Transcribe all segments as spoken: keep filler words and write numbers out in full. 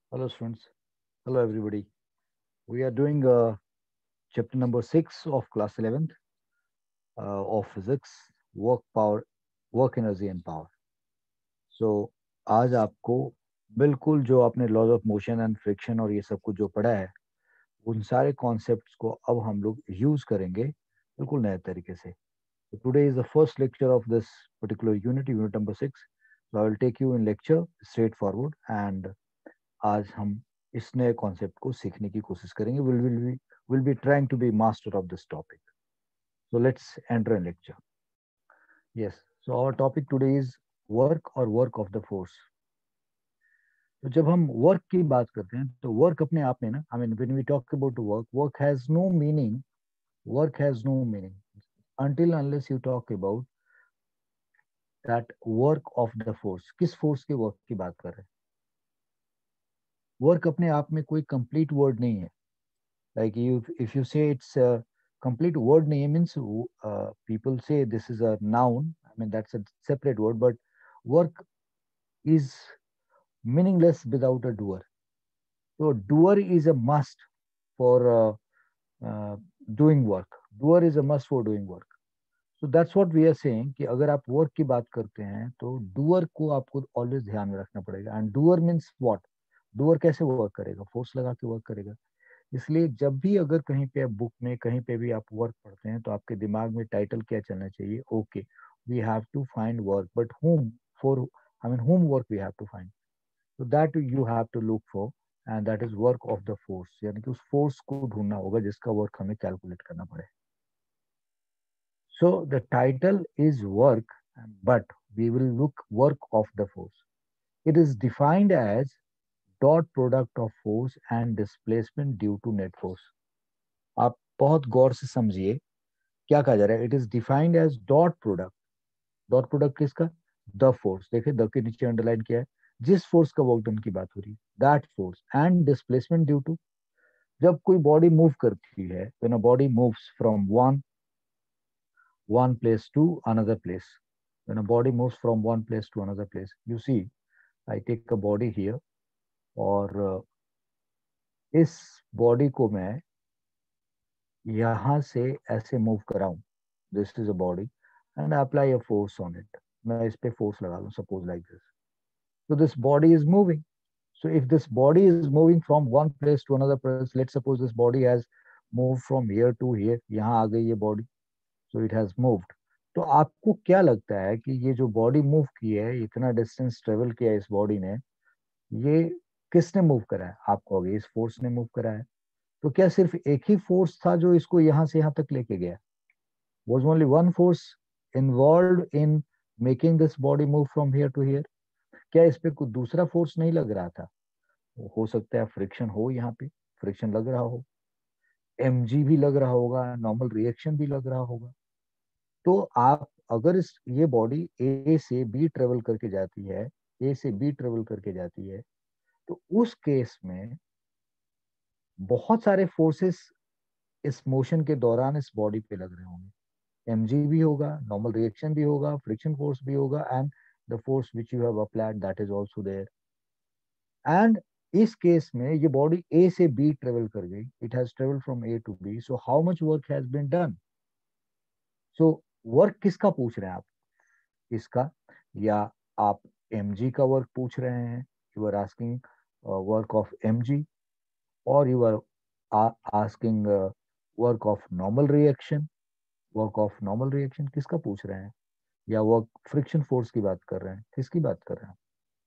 Hello, students. Hello, everybody. We are doing uh, chapter number six of class eleventh uh, of physics, work power, work energy and power. So आज आपको बिल्कुल जो आपने laws of motion and friction और ये सब कुछ जो पढ़ा है उन सारे कॉन्सेप्ट्स को अब हम लोग यूज करेंगे बिल्कुल नए तरीके से. So today is the first lecture of this particular unit, unit number six. So I will take you in lecture straightforward and आज हम इस नए कॉन्सेप्ट को सीखने की कोशिश करेंगे. Will will be will be trying to be master of this topic. So let's enter in lecture. Yes, so our topic today is work और वर्क ऑफ द फोर्स. तो जब हम वर्क की बात करते हैं तो वर्क अपने आप में ना, I mean when we talk about work, work has no meaning. Work has no meaning until unless you talk about that work of the force. किस फोर्स के वर्क की बात कर रहे हैं? वर्क अपने आप में कोई कंप्लीट वर्ड नहीं है. Like you, if you say it's a complete word name means uh, people say this is a noun. I mean that's a separate word, but work is meaningless without a doer. So doer is a must for uh, uh, doing work. Doer is a must for doing work. So that's what we are saying कि अगर आप work की बात करते हैं तो doer को आपको ऑलवेज ध्यान में रखना पड़ेगा. And doer means what? Doer कैसे वर्क करेगा? फोर्स लगा के वर्क करेगा. इसलिए जब भी अगर कहीं पे आप बुक में कहीं पे भी आप वर्क पढ़ते हैं तो आपके दिमाग में टाइटल क्या चलना चाहिए? Okay, we have to find work, but whom for, I mean whom work we have to find. तो that you have to look for, and that is work of the force. यानी कि उस force को ढूंढना होगा जिसका work हमें calculate करना पड़े. So the title is work, but we will look work of the force. It is defined as dot product of force and displacement due to net force. आप बहुत गौर से समझिए क्या कहा जा रहा है. It is defined as dot product. Dot product किसका? The force. देखिए द के नीचे अंडरलाइन किया है. जिस फोर्स का वर्क डन की बात हो रही है, that force and displacement due to. जब कोई बॉडी मूव करती है, when a body moves from one one place to another place, when a body moves from one place to another place, you see, I take a body here, और uh, इस body को मैं यहां से ऐसे move कराऊं. This is a body and I apply a force on it. मैं इस पे फोर्स लगा दूं, suppose like this. So this body is moving. So if this body is moving from one place to another place, let's suppose this body has moved from here to here. यहाँ आ गई ये body. So it has moved. तो आपको क्या लगता है कि ये जो बॉडी मूव की है, इतना डिस्टेंस ट्रेवल किया है इस बॉडी ने, ये किसने मूव करा है? आप कहोगे इस फोर्स ने मूव करा है. तो क्या सिर्फ एक ही फोर्स था जो इसको यहाँ से यहाँ तक लेके गया? Was only one force involved in making this body move from here to here? क्या इस पे कोई दूसरा फोर्स नहीं लग रहा था? हो सकता है फ्रिक्शन हो, यहाँ पे फ्रिक्शन लग रहा हो, एमजी भी लग रहा होगा, नॉर्मल रिएक्शन भी लग रहा होगा. तो आप अगर इस ये बॉडी ए से बी ट्रेवल करके जाती है, ए से बी ट्रेवल करके जाती है, तो उस केस में बहुत सारे फोर्सेस इस मोशन के दौरान इस बॉडी पे लग रहे होंगे. एमजी भी होगा, नॉर्मल रिएक्शन भी होगा, फ्रिक्शन फोर्स भी होगा, and the force which you have applied that is also there. And इस केस में ये बॉडी ए से बी ट्रेवल कर गई. It has travel from A to B. So how much work has been done? So work किसका पूछ रहे हैं आप? इसका, या आप एमजी का वर्क पूछ रहे हैं? You are asking work of MG, और you are asking work of normal reaction. Work of normal reaction किसका पूछ रहे हैं? या वर्क फ्रिक्शन फोर्स की बात कर रहे हैं? किसकी बात कर रहे हैं?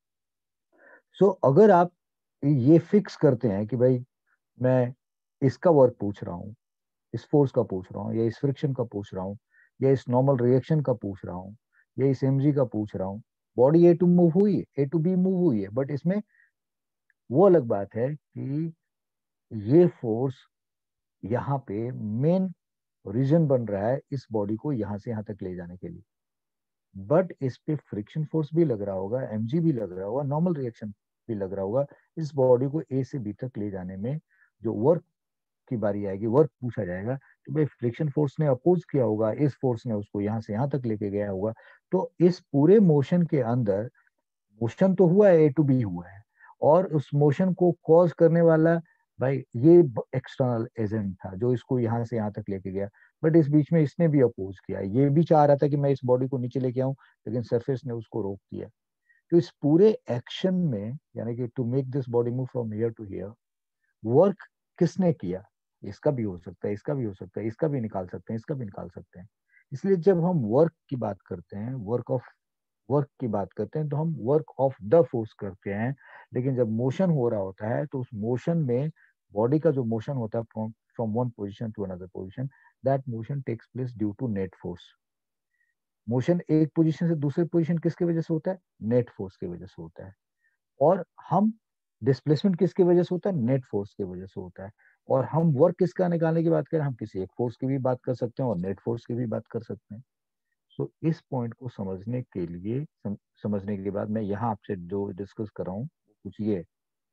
सो so, अगर आप ये फिक्स करते हैं कि भाई मैं इसका वर्क पूछ रहा हूँ, इस फोर्स का पूछ रहा हूँ, या इस फ्रिक्शन का पूछ रहा हूँ, या इस नॉर्मल रिएक्शन का पूछ रहा हूँ, या इस एमजी का पूछ रहा हूँ, बॉडी ए टू मूव हुई है, ए टू बी मूव हुई है, बट इसमें वो अलग बात है कि ये फोर्स यहाँ पे मेन रीजन बन रहा है इस बॉडी को यहाँ से यहाँ तक ले जाने के लिए. बट इस पे फ्रिक्शन फोर्स भी लग रहा होगा, एमजी भी लग रहा होगा, नॉर्मल रिएक्शन भी लग रहा होगा. इस बॉडी को ए से बी तक ले जाने में जो वर्क की बारी आएगी, वर्क पूछा जाएगा, तो भाई फ्रिक्शन फोर्स ने अपोज किया होगा, इस फोर्स ने उसको यहाँ से यहाँ तक लेके गया होगा. तो इस पूरे मोशन के अंदर मोशन तो हुआ है, ए टू बी हुआ है, और उस मोशन को कॉज करने वाला भाई ये एक्सटर्नल एजेंट था जो इसको यहाँ से यहाँ तक लेके गया। बट इस बीच में इसने भी अपोज किया, ये भी चाह रहा था कि मैं इस बॉडी को नीचे लेके आऊं, लेकिन सरफेस ने उसको रोक दिया। तो इस पूरे एक्शन में, यानी कि to make this body move from here to here, work किसने किया? इसका भी हो सकता है, इसका भी हो सकता है, इसका भी निकाल सकते हैं, इसका भी निकाल सकते हैं। इसलिए जब हम वर्क की बात करते हैं, वर्क ऑफ वर्क की बात करते हैं, तो हम वर्क ऑफ द फोर्स करते हैं। लेकिन जब मोशन हो रहा होता है तो उस मोशन में बॉडी का जो मोशन होता है from from one position to another position, that motion takes place due to net force. Motion एक पोजीशन से दूसरे पोजीशन किसकी वजह से होता है? नेट फोर्स की वजह से होता है। और हम डिस्प्लेसमेंट किसकी वजह से होता है? नेट फोर्स की वजह से होता है। और हम वर्क किसका निकालने की बात करें, हम किसी एक फोर्स की भी बात कर सकते हैं और नेट फोर्स की भी बात कर सकते हैं। सो so, इस पॉइंट को समझने के लिए सम, समझने के बाद मैं यहाँ आपसे जो डिस्कस कर रहा हूँ कुछ ये,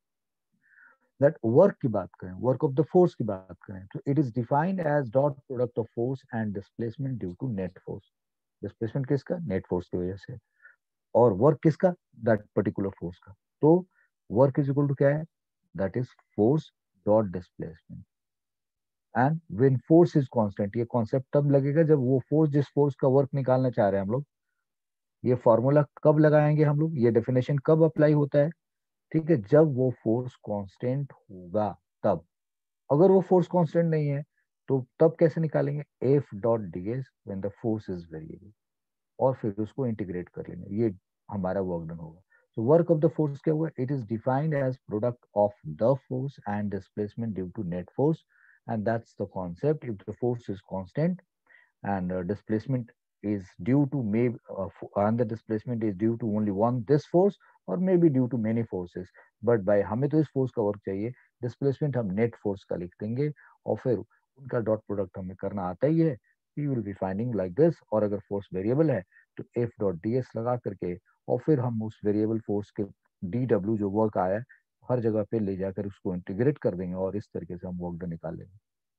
दैट वर्क की बात करें, वर्क ऑफ द फोर्स की बात करें, तो it is defined as dot product of force and displacement due to net force. Displacement किसका? नेट फोर्स की वजह से। और वर्क किसका? दैट पर्टिकुलर फोर्स का। तो वर्क इज इक्वल टू क्या है? That is force dot displacement. And when force is constant, ये कॉन्सेप्ट तब लगेगा जब वो फोर्स, जिस फोर्स का वर्क निकालना चाह रहे हैं हम लोग, ये फॉर्मूला कब लगाएंगे हम लोग, ये डेफिनेशन कब अप्लाई होता है? ठीक है, जब वो फोर्स कांस्टेंट होगा तब। अगर वो फोर्स कांस्टेंट नहीं है तो तब कैसे निकालेंगे? F dot D S when the force is variable, और फिर उसको इंटीग्रेट कर लेंगे, ये हमारा वर्क डन होगा। So work of the force क्या हुआ? It is defined as product of the force and displacement due to net force, and that's the concept. If the force is constant and uh, displacement is due to maybe uh, and the displacement is due to only one this force or maybe due to many forces, but by हमें तो इस force का work चाहिए, displacement हम net force का लिख देंगे और फिर उनका डॉट प्रोडक्ट हमें करना आता ही है। We will be finding like this. और अगर फोर्स वेरिएबल है तो एफ डॉट डी एस लगा करके और फिर हम उस वेरिएबल फोर्स के डी डब्ल्यू जो वर्क आया है हर जगह पे ले जाकर उसको इंटीग्रेट कर देंगे और इस तरीके से हम वर्क डन निकाल लेंगे।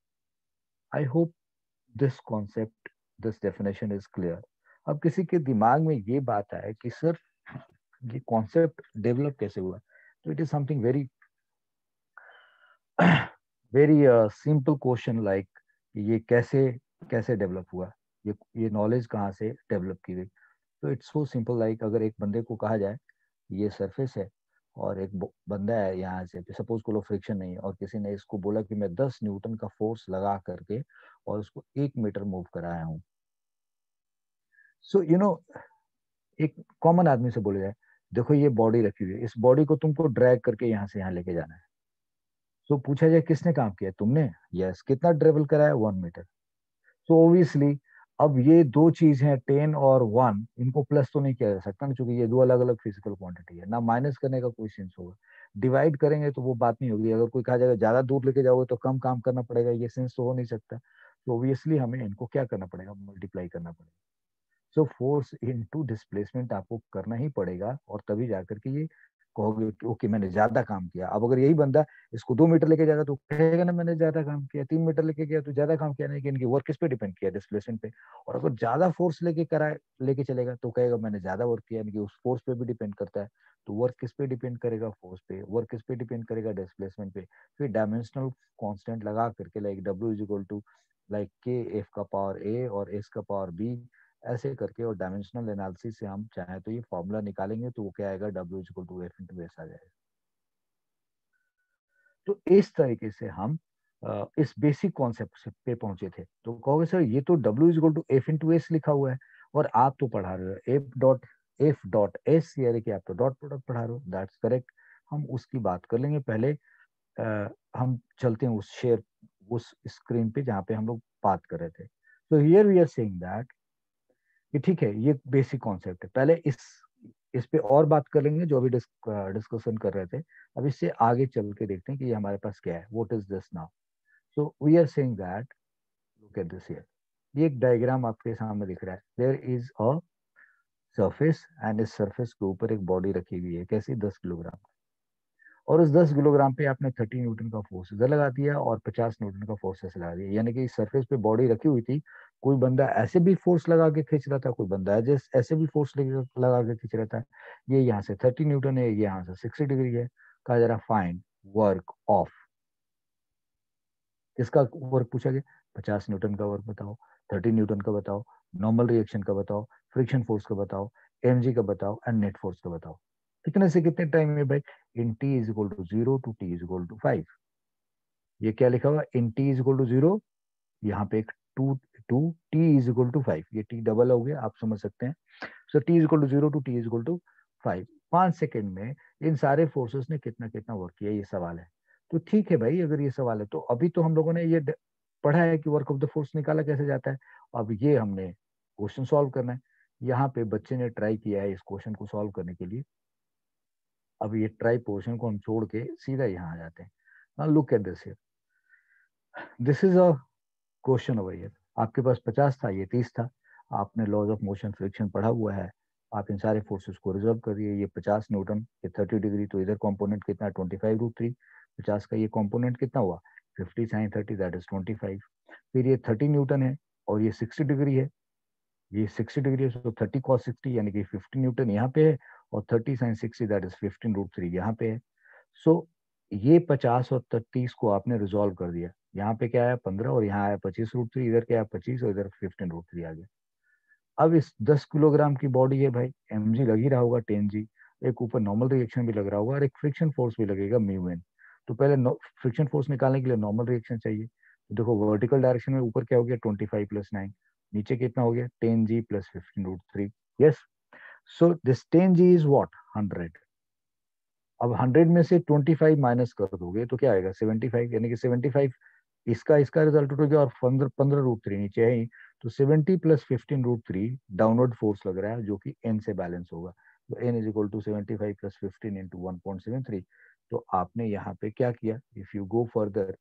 I hope this concept, this definition is clear. अब किसी के दिमाग में ये बात आए कि सर ये कॉन्सेप्ट डेवलप कैसे हुआ, तो it is something very very simple question, like ये कैसे कैसे डेवलप हुआ, ये ये नॉलेज कहाँ से डेवलप की गई। तो इट्स सो सिंपल, लाइक अगर एक बंदे को कहा जाए ये सरफेस है और एक बंदा है यहाँ से, सपोज को लो फ्रिक्शन नहीं है, और किसी ने इसको बोला कि मैं दस न्यूटन का फोर्स लगा करके और उसको एक मीटर मूव कराया हूँ। सो यू नो एक कॉमन आदमी से बोले जाए, देखो ये बॉडी रखी हुई है, इस बॉडी को तुमको ड्रैग करके यहाँ से यहाँ लेके जाना है। सो so, पूछा जाए किसने काम किया? तुमने। यस। कितना ट्रेवल कराया? One metre. सो ऑब्वियसली अब ये दो चीज हैं, टेन और वन, इनको प्लस तो नहीं किया जा सकता ना, क्योंकि ये दो अलग अलग फिजिकल क्वांटिटी है ना, माइनस करने का कोई सेंस होगा। डिवाइड करेंगे तो वो बात नहीं होगी, अगर कोई कहा जाएगा ज्यादा दूर लेके जाओगे तो कम काम करना पड़ेगा, ये सेंस तो हो नहीं सकता। तो ऑब्वियसली हमें इनको क्या करना पड़ेगा? मल्टीप्लाई करना पड़ेगा। सो फोर्स इनटू डिस्प्लेसमेंट आपको करना ही पड़ेगा, और तभी जाकर के ये कहोगे कि ओके मैंने ज्यादा काम किया। अब अगर यही बंदा इसको दो मीटर लेके जाएगा तो कहेगा ना मैंने ज्यादा काम किया, तीन मीटर लेके गया तो ज्यादा काम किया, नहीं कि इनकी वर्क किस पे डिपेंड किया? डिस्प्लेसमेंट पे। और अगर ज्यादा फोर्स लेके करा लेके चलेगा तो कहेगा मैंने ज्यादा वर्क किया, यानी कि उस फोर्स पे भी डिपेंड करता है। तो वर्क किस पे डिपेंड करेगा? फोर्स पे। वर्क किस पे डिपेंड करेगा? डिस्प्लेसमेंट पे। फिर डायमेंशनल कांस्टेंट लगा करके, like W is equal to like K F का पावर ए और एस का पावर बी, ऐसे करके, और डायमेंशनल एनालिसिस से हम चाहे तो ये फॉर्मूला निकालेंगे तो वो क्या आएगा? W equal to F into S आ जाएगा। तो इस तरीके से हम अ, इस बेसिक कॉन्सेप्ट पे पहुंचे थे। तो कहोगे सर ये तो W equal to F into S लिखा हुआ है और आप तो पढ़ा रहे हो F dot F dot S, यानी कि आप तो डॉट प्रोडक्ट पढ़ा रहे हो। That's correct. हम उसकी बात कर लेंगे पहले। आ, हम चलते हैं उस शेयर उस स्क्रीन पे जहाँ पे हम लोग बात कर रहे थे। तो here we are saying that कि ठीक है ये बेसिक कॉन्सेप्ट है, पहले इस इस पे और बात कर लेंगे जो अभी डिस्कशन कर रहे थे। अब इससे आगे चल के देखते हैं कि ये हमारे पास क्या है, what is this now. So we are saying that, look at this here. ये एक डायग्राम आपके सामने दिख रहा है। There is a surface and इस सरफेस के ऊपर एक बॉडी रखी हुई है, कैसी? दस किलोग्राम। और उस दस किलोग्राम पे आपने थर्टी न्यूटन का फोर्स इधर लगा दिया और पचास न्यूटन का फोर्स ऐसे लगा दिया, यानी कि इस सरफेस पे बॉडी रखी हुई थी। कोई बंदा ऐसे भी फोर्स लगा के खींच रहा था, कोई बंदा ऐसे ऐसे भी फोर्स लगा के खींच रहा था। ये यहाँ से थर्टी न्यूटन है, ये यहाँ से सिक्सटी डिग्री है। कहा जा रहा फाइंड वर्क ऑफ, किसका वर्क पूछा गया, पचास न्यूटन का वर्क बताओ, थर्टी न्यूटन का बताओ, नॉर्मल रिएक्शन का बताओ, फ्रिक्शन फोर्स का बताओ, एमजी का बताओ एंड नेट फोर्स का बताओ। कितने से कितने टाइम में भाई, in T is equal to zero to T is equal to five. ये क्या लिखा हुआ, in T is equal to zero, यहाँ पे एक to, to T is equal to five, ये टी डबल हो गया, आप समझ सकते हैं। So T is equal to zero to T is equal to five. पांच सेकेंड में इन सारे फोर्सेस ने कितना कितना वर्क किया, ये सवाल है। तो ठीक है भाई, अगर ये सवाल है तो अभी तो हम लोगों ने ये ड- पढ़ा है कि वर्क ऑफ द फोर्स निकाला कैसे जाता है। अब ये हमने क्वेश्चन सॉल्व करना है। यहाँ पे बच्चे ने ट्राई किया है इस क्वेश्चन को सॉल्व करने के लिए। अब ये ट्राई पोर्शन को हम छोड़ के सीधा यहाँ आ जाते हैं। Look at this here, this is a question over here. आपके पास पचास था, ये तीस था। आपने लॉज ऑफ मोशन फ्रिक्शन पढ़ा हुआ है। आप इन सारे फोर्सेस को रिजर्व करिए। ये पचास न्यूटन, ये थर्टी डिग्री, तो इधर कंपोनेंट कितना, ट्वेंटी फाइव रूट थ्री। पचास का ये कंपोनेंट कितना हुआ, fifty sine thirty, that is twenty five. फिर ये थर्टी न्यूटन है और ये सिक्सटी डिग्री है, ये सिक्सटी डिग्री है, तो थर्टी कॉस सिक्सटी यानी कि फिफ्टी न्यूटन यहाँ पे है, और thirty sine sixty that is fifteen root three यहाँ पे है। सो ये पचास और तीस को आपने रिजोल्व कर दिया। यहाँ पे क्या आया, पंद्रह, और यहाँ आया पच्चीस रूट थ्री, इधर क्या आया पच्चीस, और इधर फिफ्टीन रूट थ्री आ गया। अब इस दस किलोग्राम की बॉडी है भाई, एमजी लग ही रहा होगा, टेन जी, एक ऊपर नॉर्मल रिएक्शन भी लग रहा होगा और एक फ्रिक्शन फोर्स भी लगेगा म्यू एन। तो पहले फ्रिक्शन फोर्स निकालने के लिए नॉर्मल रिएक्शन चाहिए। तो देखो वर्टिकल डायरेक्शन में ऊपर क्या हो गया, ट्वेंटी फाइव प्लस नाइन, नीचे कितना हो गया, ten G plus fifteen root three. Yes, so this ten G is what, hundred. अब हंड्रेड में से ट्वेंटी फाइव माइनस कर दोगे तो क्या आएगा, सेवेंटी फाइव, यानी कि सेवेंटी फाइव इसका इसका रिजल्ट हो गया, और पंद्रह पंद्रह रूट थ्री नीचे है ही। तो seventy plus fifteen root three downward force लग रहा है, जो कि एन से बैलेंस होगा। तो N is equal to seventy five plus fifteen into one point seven three. तो आपने यहाँ पे क्या किया, if you go further,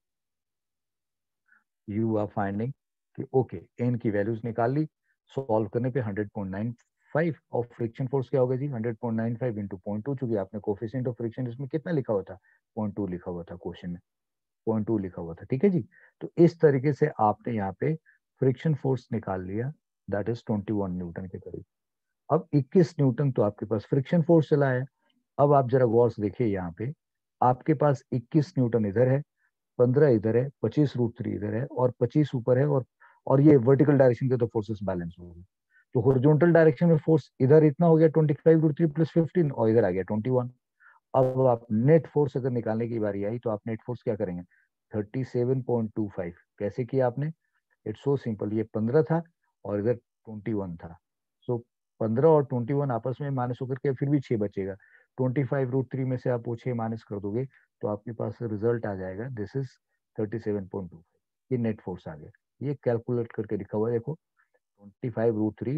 you are finding कि ओके एन की वैल्यूज निकाल ली। सॉल्व करने पे हंड्रेड पॉइंट नाइन फाइव, और फ्रिक्शन फोर्स क्या होगा जी, hundred point nine five into point two, चूंकि आपने कोफिशिएंट ऑफ फ्रिक्शन इसमें कितना लिखा हुआ था, पॉइंट टू लिखा हुआ था क्वेश्चन में, पॉइंट टू लिखा हुआ था, ठीक है जी। तो इस तरीके से आपने यहाँ पे फ्रिक्शन फोर्स निकाल लिया, that is twenty one newton के करीब। अब इक्कीस न्यूटन तो आपके पास फ्रिक्शन फोर्स चला है। अब आप जरा गौर से देखिए, यहाँ पे आपके पास इक्कीस न्यूटन इधर है, पंद्रह इधर है, पच्चीस रूट थ्री इधर है, और पच्चीस ऊपर है, और और ये वर्टिकल डायरेक्शन के तो फोर्सेस बैलेंस हो गए। तो हॉरिजॉन्टल डायरेक्शन में फोर्स इधर इतना हो गया twenty five root three plus fifteen, और इधर आ गया ट्वेंटी वन। अब आप नेट फोर्स अगर निकालने की बारी आई तो आप नेट फोर्स क्या करेंगे, thirty seven point two five. कैसे किया आपने, इट्स सो सिंपल, ये पंद्रह था और इधर ट्वेंटी वन था। सो पंद्रह और ट्वेंटी वन आपस में माइनस होकर के फिर भी छह बचेगा। ट्वेंटी फाइव रूट थ्री में से आप वो छह माइनस कर दोगे तो आपके पास रिजल्ट आ जाएगा, this is thirty seven point two five. ये नेट फोर्स आ गया। ये कैलकुलेट करके लिखा हुआ है, देखो, twenty five root three,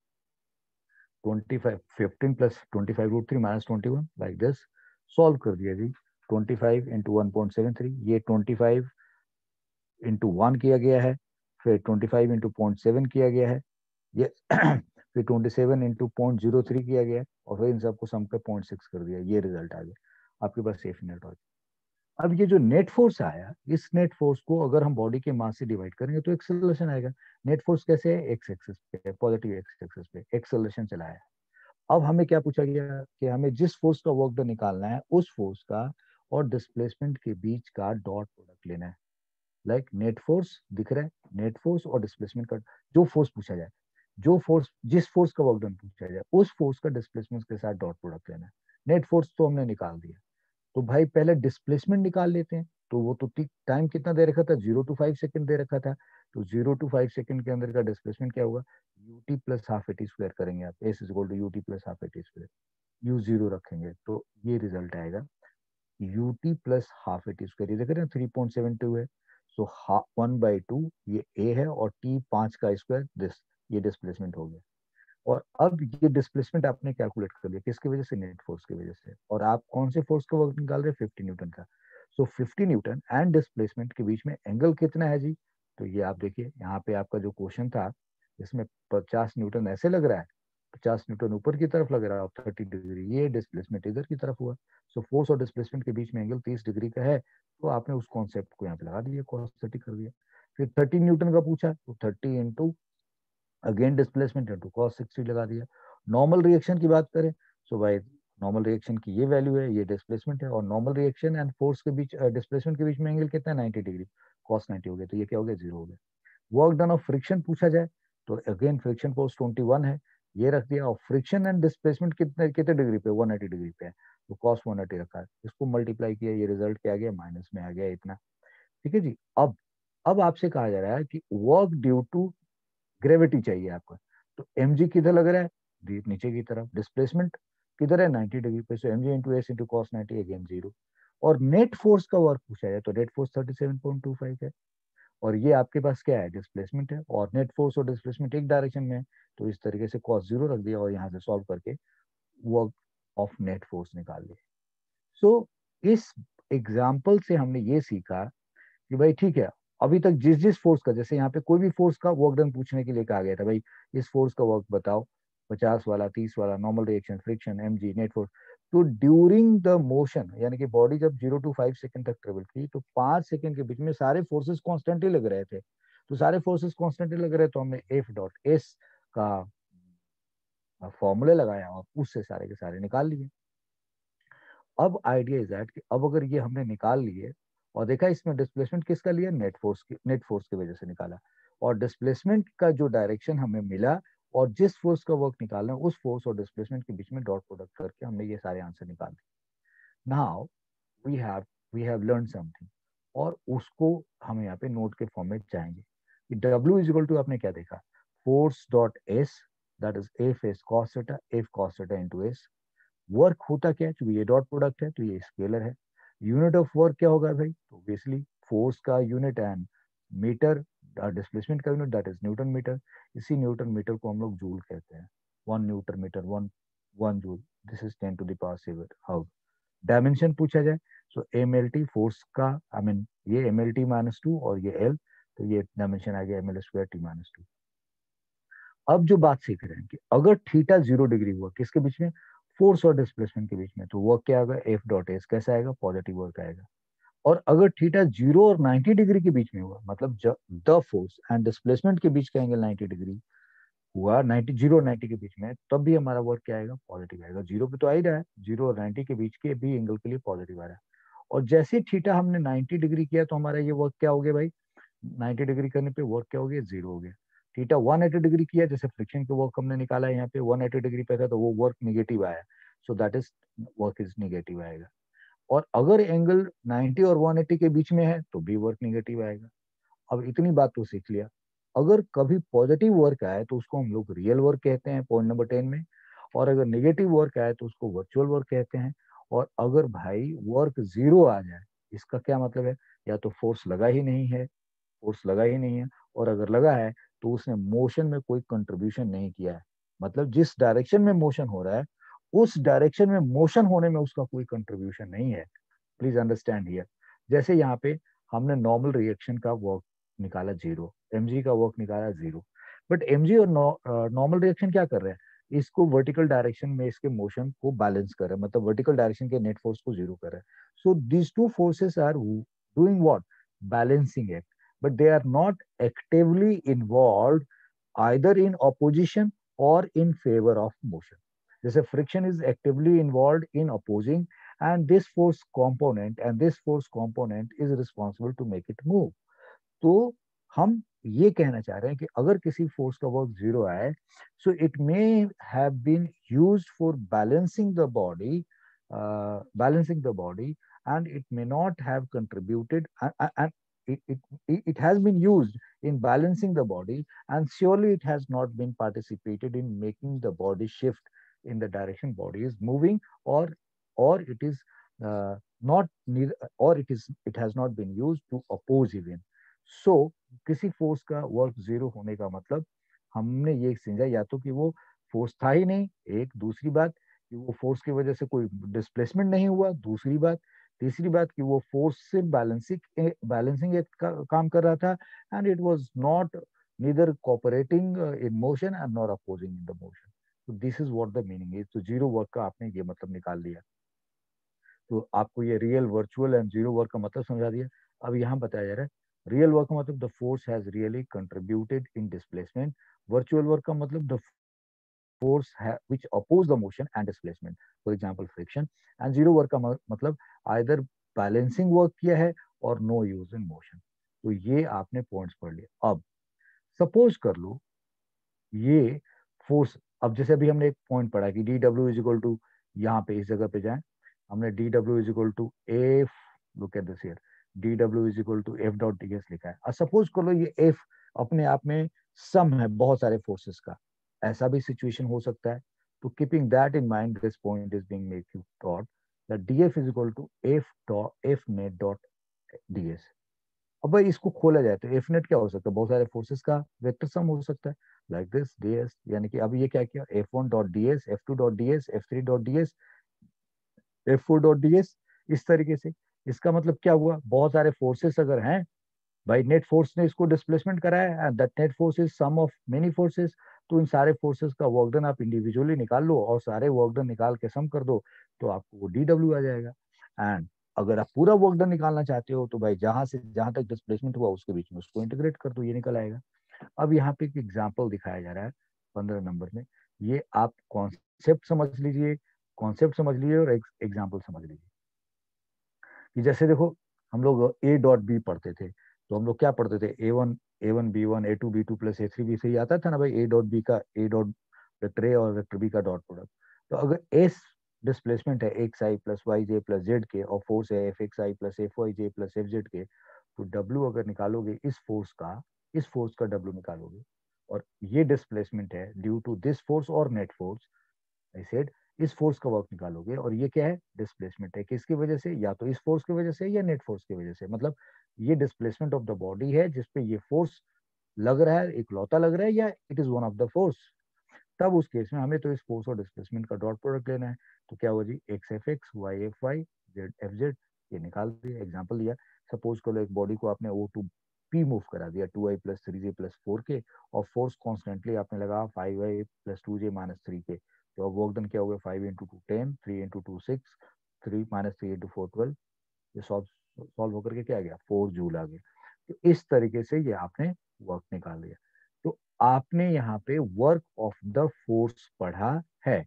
twenty five, fifteen plus twenty five root three minus twenty one, like this. Solve कर दिया जी, twenty five into one point seven three, ये ट्वेंटी फाइव इंटू वन किया गया है, फिर twenty five into point seven किया गया है, ये फिर twenty seven into point zero three किया गया, और फिर इन सबको सम पे पॉइंट सिक्स कर दिया, ये रिजल्ट आ गया आपके पास सेफ नेट। और अब ये जो नेट फोर्स आया, इस नेट फोर्स को अगर हम बॉडी के मास से डिवाइड करेंगे तो एक्सेलरेशन आएगा। नेट फोर्स कैसे है, एक्स एक्सिस पे, पॉजिटिव एक्स एक्सिस पे एक्सेलरेशन चला है। अब हमें क्या पूछा गया कि हमें जिस फोर्स का वर्क डन निकालना है, उस फोर्स का और डिस्प्लेसमेंट के बीच का डॉट प्रोडक्ट लेना है। लाइक नेट फोर्स दिख रहा है, नेट फोर्स और डिस्प्लेसमेंट का जो फोर्स पूछा जाए, जो फोर्स जिस फोर्स का वर्क डन पूछा जाए, उस फोर्स का डिस्प्लेसमेंट के साथ डॉट प्रोडक्ट लेना है। नेट फोर्स तो हमने निकाल दिया, तो भाई पहले डिस्प्लेसमेंट निकाल लेते हैं। तो वो तो टाइम कितना दे रखा था, जीरो टू फाइव सेकंड दे रखा था। तो जीरो टू फाइव सेकंड के अंदर का डिस्प्लेसमेंट क्या होगा, U T plus half A T square करेंगे आप, S is equal to U T plus half A T square, U zero रखेंगे तो ये रिजल्ट आएगा, U T plus half A T square, ये देख रहे हैं थ्री पॉइंट सेवन टू है। सो वन बाई टू ये ए है, और टी पांच का स्क्वायर दिस, ये डिस्प्लेसमेंट हो गया। और अब ये डिस्प्लेसमेंट आपने कैलकुलेट कर लिया, किसकी वजह से, नेट फोर्स की वजह से। और आप कौन से फोर्स का वर्क निकाल रहे हैं, फिफ्टी न्यूटन का। So fifty newton and displacement के बीच में एंगल कितना है जी, तो ये आप देखिए, यहाँ पे आपका जो क्वेश्चन था इसमें पचास न्यूटन ऐसे लग रहा है, पचास न्यूटन ऊपर की तरफ लग रहा है, थर्टी डिग्री ये डिस्प्लेसमेंट इधर की तरफ हुआ। सो फोर्स और डिस्प्लेसमेंट के बीच में एंगल तीस डिग्री का है, तो आपने उस कॉन्सेप्ट को यहाँ पे लगा दिया, cos थर्टी कर दिया। फिर थर्टी न्यूटन का पूछा, तो thirty into again displacement into cos sixty लगा दिया। नॉर्मल रिएक्शन की बात करें, सो भाई नॉर्मल रिएक्शन की ये वैल्यू है, ये डिस्प्लेसमेंट है, और नॉर्मल रिएक्शन एंड फोर्स के बीच, डिस्प्लेसमेंट के बीच में एंगल कितना है, नाइंटी डिग्री, कॉस नाइंटी हो गया, तो ये क्या हो गया, जीरो हो गया। वर्क डन ऑफ फ्रिक्शन पूछा जाए तो again friction force twenty one है, ये रख दिया, और फ्रिक्शन एंड डिस्प्लेसमेंट कितने कितने डिग्री पे, वन एटी डिग्री पे है, तो कॉस वन एटी रखा है, इसको मल्टीप्लाई किया, ये रिजल्ट क्या आ गया, माइनस में आ गया इतना। ठीक है जी। अब अब आपसे कहा जा रहा है कि वर्क ड्यू टू ग्रेविटी चाहिए आपको, तो एम जी किधर लग रहा है, दी- नीचे की तरफ, डिस्प्लेसमेंट किधर है, नाइंटी डिग्री पे, so M G into S into cos ninety, again zero. और नेट फोर्स का वर्क पूछा है तो net force thirty seven point two five है, और ये आपके पास क्या है, डिस्प्लेसमेंट है, और नेट फोर्स और डिस्प्लेसमेंट एक डायरेक्शन में है, तो इस तरीके से कॉस जीरो रख दिया और यहाँ से सॉल्व करके वर्क ऑफ नेट फोर्स निकाल लिया। सो so, इस एग्जाम्पल से हमने ये सीखा कि भाई ठीक है, अभी तक जिस जिस फोर्स का, जैसे यहाँ पे कोई भी फोर्स का वर्क डन पूछने के लिए कहा गया था, भाई इस फोर्स का वर्क बताओ, पचास वाला, तीस वाला, normal reaction, friction, M G, net force, तो ड्यूरिंग द मोशन, यानी कि बॉडी जब जीरो टू फाइव सेकंड तक ट्रेवल की, तो पांच सेकंड के बीच में सारे फोर्सेस कॉन्स्टेंटली लग रहे थे, तो सारे फोर्सेस कॉन्स्टेंटली लग रहे, तो हमने एफ डॉट एस का फॉर्मूले लगाया और उससे सारे के सारे निकाल लिए। अब आइडिया इज दैट कि अब अगर ये हमने निकाल लिए और देखा इसमें डिस्प्लेसमेंट किसका लिया, नेट फोर्स की, नेट फोर्स की वजह से निकाला, और डिस्प्लेसमेंट का जो डायरेक्शन हमें मिला और जिस फोर्स का वर्क निकालना है उस फोर्स और डिस्प्लेसमेंट के बीच में डॉट प्रोडक्ट करके हमने ये सारे आंसर निकाल दिए। Now we have we have learn something, और उसको हम यहाँ पे नोट के फॉर्मेट चाहेंगे कि W इज इक्वल टू, आपने क्या देखा, force dot S, that is F S cos theta, F cos theta into S. Work होता क्या है, क्योंकि ये डॉट प्रोडक्ट है तो ये स्केलर है। यूनिट ऑफ वर्क क्या होगा भाई, तो ऑब्वियसली फोर्स का यूनिट एंड मीटर, डिस्प्लेसमेंट का unit that is newton meter, इसी न्यूटन मीटर को हम लोग जूल कहते हैं, one newton meter, one one joule, this is ten to the power seven how. Dimension पूछा जाए, so M L T force का, आई I मीन mean, ये M L T minus two और ये एल, तो ये डायमेंशन आ गया M L square T minus two. अब जो बात सीख रहे हैं कि अगर थीटा जीरो डिग्री हुआ किसके बीच में, फोर्स और डिस्प्लेसमेंट के बीच में, तो वर्क क्या आएगा, एफ डॉट एस कैसा आएगा, पॉजिटिव वर्क आएगा। और अगर थीटा जीरो और नाइंटी डिग्री के बीच में हुआ, मतलब द फोर्स एंड डिस्प्लेसमेंट के बीच का एंगल नाइंटी डिग्री हुआ, नाइंटी, जीरो और नाइंटी के बीच में, तब भी हमारा वर्क क्या आएगा, पॉजिटिव आएगा। जीरो पे तो आ ही रहा है, जीरो और नाइंटी के बीच के भी एंगल के लिए पॉजिटिव आ रहा है। और जैसे थीटा हमने नाइंटी डिग्री किया तो हमारा ये वर्क क्या हो गया भाई, नाइंटी डिग्री करने पे वर्क क्या हो गया, जीरो हो गया। थीटा वन एटी डिग्री किया, जैसे फ्रिक्शन के वर्क हमने निकाला है यहाँ पे वन एटी डिग्री पे था, तो वो वर्क निगेटिव आया, so that is work is negative आएगा। और अगर एंगल नाइंटी और वन एटी के बीच में है तो भी वर्क निगेटिव आएगा। अब इतनी बात तो सीख लिया। अगर कभी पॉजिटिव वर्क आए तो उसको हम लोग रियल वर्क कहते हैं, पॉइंट नंबर टेन में। और अगर नेगेटिव वर्क आए तो उसको वर्चुअल वर्क कहते हैं। और अगर भाई वर्क जीरो आ जाए, इसका क्या मतलब है, या तो फोर्स लगा ही नहीं है, फोर्स लगा ही नहीं है, और अगर लगा है तो उसने मोशन में कोई कंट्रीब्यूशन नहीं किया है, मतलब जिस डायरेक्शन में मोशन हो रहा है उस डायरेक्शन में मोशन होने में उसका कोई कंट्रीब्यूशन नहीं है। Please understand here. जैसे यहाँ पे हमने नॉर्मल रिएक्शन का वर्क निकाला जीरो, एमजी का वर्क निकाला जीरो, बट एमजी और नॉर्मल रिएक्शन क्या कर रहे हैं, इसको वर्टिकल डायरेक्शन में इसके मोशन को बैलेंस कर रहे हैं, मतलब वर्टिकल डायरेक्शन के नेट फोर्स को जीरो कर रहे हैं। So these two forces are doing what, balancing it, but they are not actively involved either in opposition or in favor of motion. जैसे friction is actively involved in opposing, and this force component and this force component is responsible to make it move. तो हम ये कहना चाह रहे हैं कि अगर किसी फोर्स का वर्क जीरो आए, so it may have been used for balancing the body, balancing the body, and it may not have contributed, and, and it, it, it has been used in balancing the body, and surely it has not been participated in making the body shift in the direction body is moving, or or it is uh, not neither, or it is it has not been used to oppose even. So so, किसी force का work zero होने का मतलब हमने ये समझा, या तो कि वो फोर्स था ही नहीं, एक, दूसरी बात कि वो फोर्स की वजह से कोई डिस्प्लेसमेंट नहीं हुआ, दूसरी बात, तीसरी बात कि वो फोर्स से बैलेंसिंग बैलेंसिंग एक का, काम कर रहा था, and it was not neither cooperating in motion and not opposing in the motion. तो this is what the meaning is. तो जीरो वर्क का आपने ये मतलब निकाल लिया, तो आपको ये real, virtual and zero work का मतलब समझा दिया। अब यहाँ बताया जा रहा है रियल वर्क का मतलब the force has really contributed in displacement, virtual work का मतलब the force ha- which oppose the motion and displacement, for example friction. And zero work का म- मतलब either balancing work किया है और no use in motion. तो ये आपने पॉइंट्स पढ़ लिए. अब सपोज कर लो ये फोर्स, अब जैसे अभी हमने एक पॉइंट पढ़ा कि D W is equal to, यहाँ पे इस जगह पे जाए, हमने D W is equal to F, look at this here, D W is equal to F dot D S लिखा है. और सपोज कर लो ये एफ अपने आप में सम है बहुत सारे फोर्सेस का, ऐसा भी सिचुएशन हो सकता है. तो keeping that in mind this point is being make you thought that D F is equal to F dot F net dot D S. अब भाई इसको खोला जाए तो एफ नेट क्या हो सकता है, बहुत सारे फोर्सेस का वेक्टर सम हो सकता है, लाइक दिस डी एस. यानी कि अभी ये क्या किया, F one dot D S, F two dot D S, F three dot D S, F four dot D S, इस तरीके से. इसका मतलब क्या हुआ, बहुत सारे फोर्सेस अगर हैं भाई, नेट फोर्स ने इसको डिस्प्लेसमेंट कराया and that net force is sum of many forces. तो इन सारे फोर्सेस का वर्क डन आप इंडिविजुअली निकाल लो और सारे वर्क डन निकाल के सम कर दो, तो आपको वो डी डब्ल्यू आ जाएगा. एंड अगर आप पूरा वर्क डन निकालना चाहते हो तो भाई जहां से जहां तक डिस्प्लेसमेंट हुआ उसके बीच में उसको इंटीग्रेट कर दो, ये निकल आएगा. अब यहाँ पे एक एग्जाम्पल दिखाया जा रहा है पंद्रह नंबर में. ये आप कॉन्सेप्ट समझ लीजिए, कॉन्सेप्ट समझ लीजिए और एग्जाम्पल समझ लीजिए. कि जैसे देखो हम लोग ए डॉट बी पढ़ते थे, तो हम लोग क्या पढ़ते थे, A one A one B one A to B two plus A three B three आता था ना भाई, ए डॉट बी का ए डॉट वेक्टर ए और वेक्टर बी का डॉट प्रोडक्ट. तो अगर एस डिस्प्लेसमेंट है X I plus Y J plus Z K और फोर्स है F X I plus F Y J plus F Z K, तो W अगर निकालोगे इस फोर्स का, इस फोर्स का डब्ल्यू निकालोगे, और ये डिस्प्लेसमेंट है ड्यू टू दिस फोर्स और नेट फोर्स, आई सेड इस फोर्स का वर्क निकालोगे, और ये क्या है, डिस्प्लेसमेंट है किसकी वजह से, या तो इस फोर्स की वजह से या नेट फोर्स की वजह से. मतलब ये डिस्प्लेसमेंट ऑफ द बॉडी है जिसपे ये फोर्स लग रहा है, एक लौता लग रहा है, या it is one of the force. तब उस केस में हमें तो इस फोर्स और डिस्प्लेसमेंट का डॉट प्रोडक्ट लेना है. तो क्या हुआ जी, X F X, Y F Y, Z F Z, ये निकाल दिया. एग्जाम्पल दिया, सपोज करो एक बॉडी को आपने ओ टू पी मूव करा दिया, two I plus three J plus four K, और फोर्स कॉन्स्टेंटली आपने लगा five I plus two J minus three K. तो अब वर्क डन क्या होगा, five into two ten, three into two six, three minus three into four twelve. ये solve solve होकर के क्या आ गया, फोर जूल आ गया. तो इस तरीके से ये आपने वर्क निकाल लिया. तो आपने यहाँ पे वर्क ऑफ द फोर्स पढ़ा है.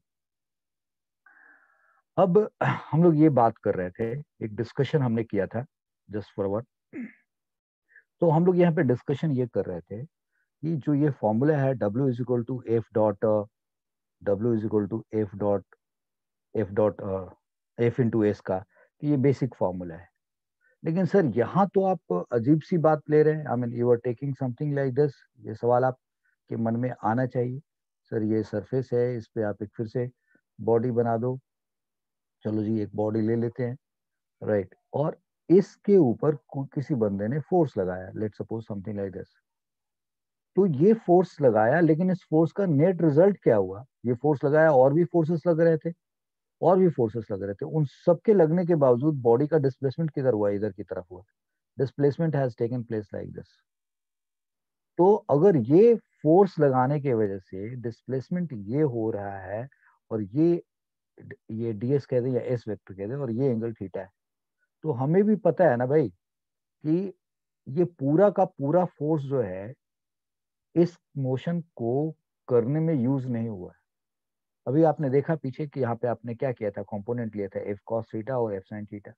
अब हम लोग ये बात कर रहे थे, एक डिस्कशन हमने किया था जस्ट फॉर अवर. तो हम लोग यहाँ पे डिस्कशन ये कर रहे थे कि जो ये फॉर्मूला है W is equal to F dot, W is equal to F dot F dot F into S का, तो ये बेसिक फॉर्मूला है. लेकिन सर यहाँ तो आप अजीब सी बात ले रहे हैं, I mean you are taking something like this. ये सवाल आपके मन में आना चाहिए, सर ये सरफेस है, इस पे आप एक फिर से बॉडी बना दो. चलो जी एक बॉडी ले लेते हैं, राइट, और इसके ऊपर किसी बंदे ने फोर्स लगाया, let suppose something like this. तो ये फोर्स लगाया, लेकिन इस फोर्स का नेट रिजल्ट क्या हुआ, ये फोर्स लगाया और भी फोर्सेस लग रहे थे, और भी फोर्सेस लग रहे थे, उन सबके लगने के बावजूद बॉडी का डिस्प्लेसमेंट किधर हुआ, इधर की तरफ हुआ. Displacement has taken place like this. तो अगर ये फोर्स लगाने की वजह से डिस्प्लेसमेंट ये हो रहा है, और ये ये डीएस कह दे या एस वेक्टर कह दे, और ये एंगल थीटा है, तो हमें भी पता है ना भाई कि ये पूरा का पूरा फोर्स जो है इस मोशन को करने में यूज नहीं हुआ है. अभी आपने देखा पीछे कि यहाँ पे आपने क्या किया था, कंपोनेंट लिया था एफ कॉस थीटा और एफ साइन थीटा.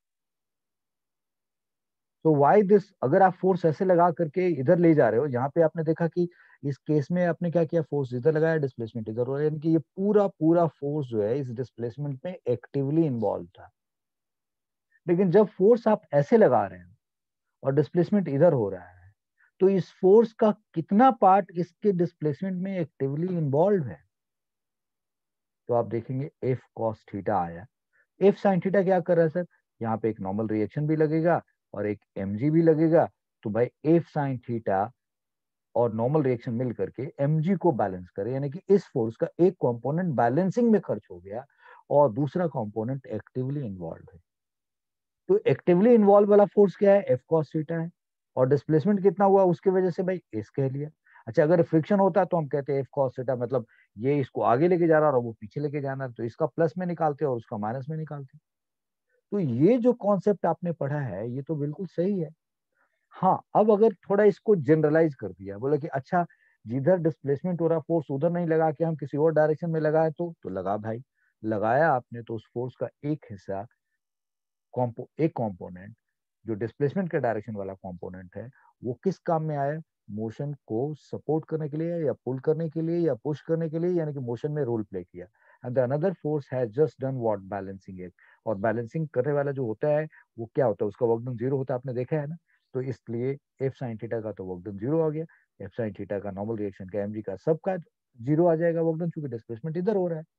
तो वाई दिस, अगर आप फोर्स ऐसे लगा करके इधर ले जा रहे हो, यहाँ पे आपने देखा कि इस केस में आपने क्या किया, फोर्स इधर लगाया, डिस्प्लेसमेंट इधर हो रहा है, यानी कि ये पूरा पूरा फोर्स जो है इस डिस्प्लेसमेंट में एक्टिवली इन्वॉल्व था. लेकिन जब फोर्स आप ऐसे लगा रहे हैं और डिस्प्लेसमेंट इधर हो रहा है, तो इस फोर्स का कितना पार्ट इसके डिस्प्लेसमेंट में एक्टिवली इन्वॉल्व है. तो आप देखेंगे एफ कॉस थीटा आया. एफ साइन थीटा क्या कर रहा है सर, यहाँ पे एक नॉर्मल रिएक्शन भी लगेगा और एक एमजी भी लगेगा. तो भाई एफ साइन थीटा और नॉर्मल रिएक्शन मिल करके एमजी को बैलेंस करे, यानी कि इस फोर्स का एक कंपोनेंट बैलेंसिंग में खर्च हो गया और दूसरा कंपोनेंट एक्टिवली इन्वॉल्व है. तो एक्टिवली इन्वॉल्व वाला फोर्स क्या है, एफ कॉस थीटा है, और डिस्प्लेसमेंट कितना हुआ उसकी वजह से भाई एस कह लिया. अच्छा अगर फ्रिक्शन होता तो हम कहते हैं एफ कॉस थीटा, मतलब ये इसको आगे लेके जा रहा है और वो पीछे लेके जाना है, तो इसका प्लस में निकालते और उसका माइनस में निकालते. तो ये जो कॉन्सेप्ट आपने पढ़ा है ये तो बिल्कुल सही है. हाँ अब अगर थोड़ा इसको जनरलाइज कर दिया, बोले कि अच्छा जिधर डिस्प्लेसमेंट हो रहा फोर्स उधर नहीं लगा के हम किसी और डायरेक्शन में लगाए तो तो लगा भाई, लगाया आपने तो उस फोर्स का एक हिस्सा, कॉम्पो एक कंपोनेंट जो डिस्प्लेसमेंट के डायरेक्शन वाला कंपोनेंट है, वो किस काम में आया, मोशन को सपोर्ट करने के लिए या पुल करने के लिए या पुश करने के लिए, यानी कि मोशन में रोल प्ले किया। And the another force has just done what, balancing it. और बैलेंसिंग करने वाला जो होता है वो क्या होता है, उसका वर्क डन जीरो होता है, आपने देखा है ना। तो इसलिए एफ साइन थीटा का तो वर्क डन जीरो आ गया, एफ साइन थीटा का, नॉर्मल रिएक्शन का, एमजी का, सबका जीरो आ जाएगा वर्क डन, क्योंकि डिस्प्लेसमेंट इधर हो रहा है।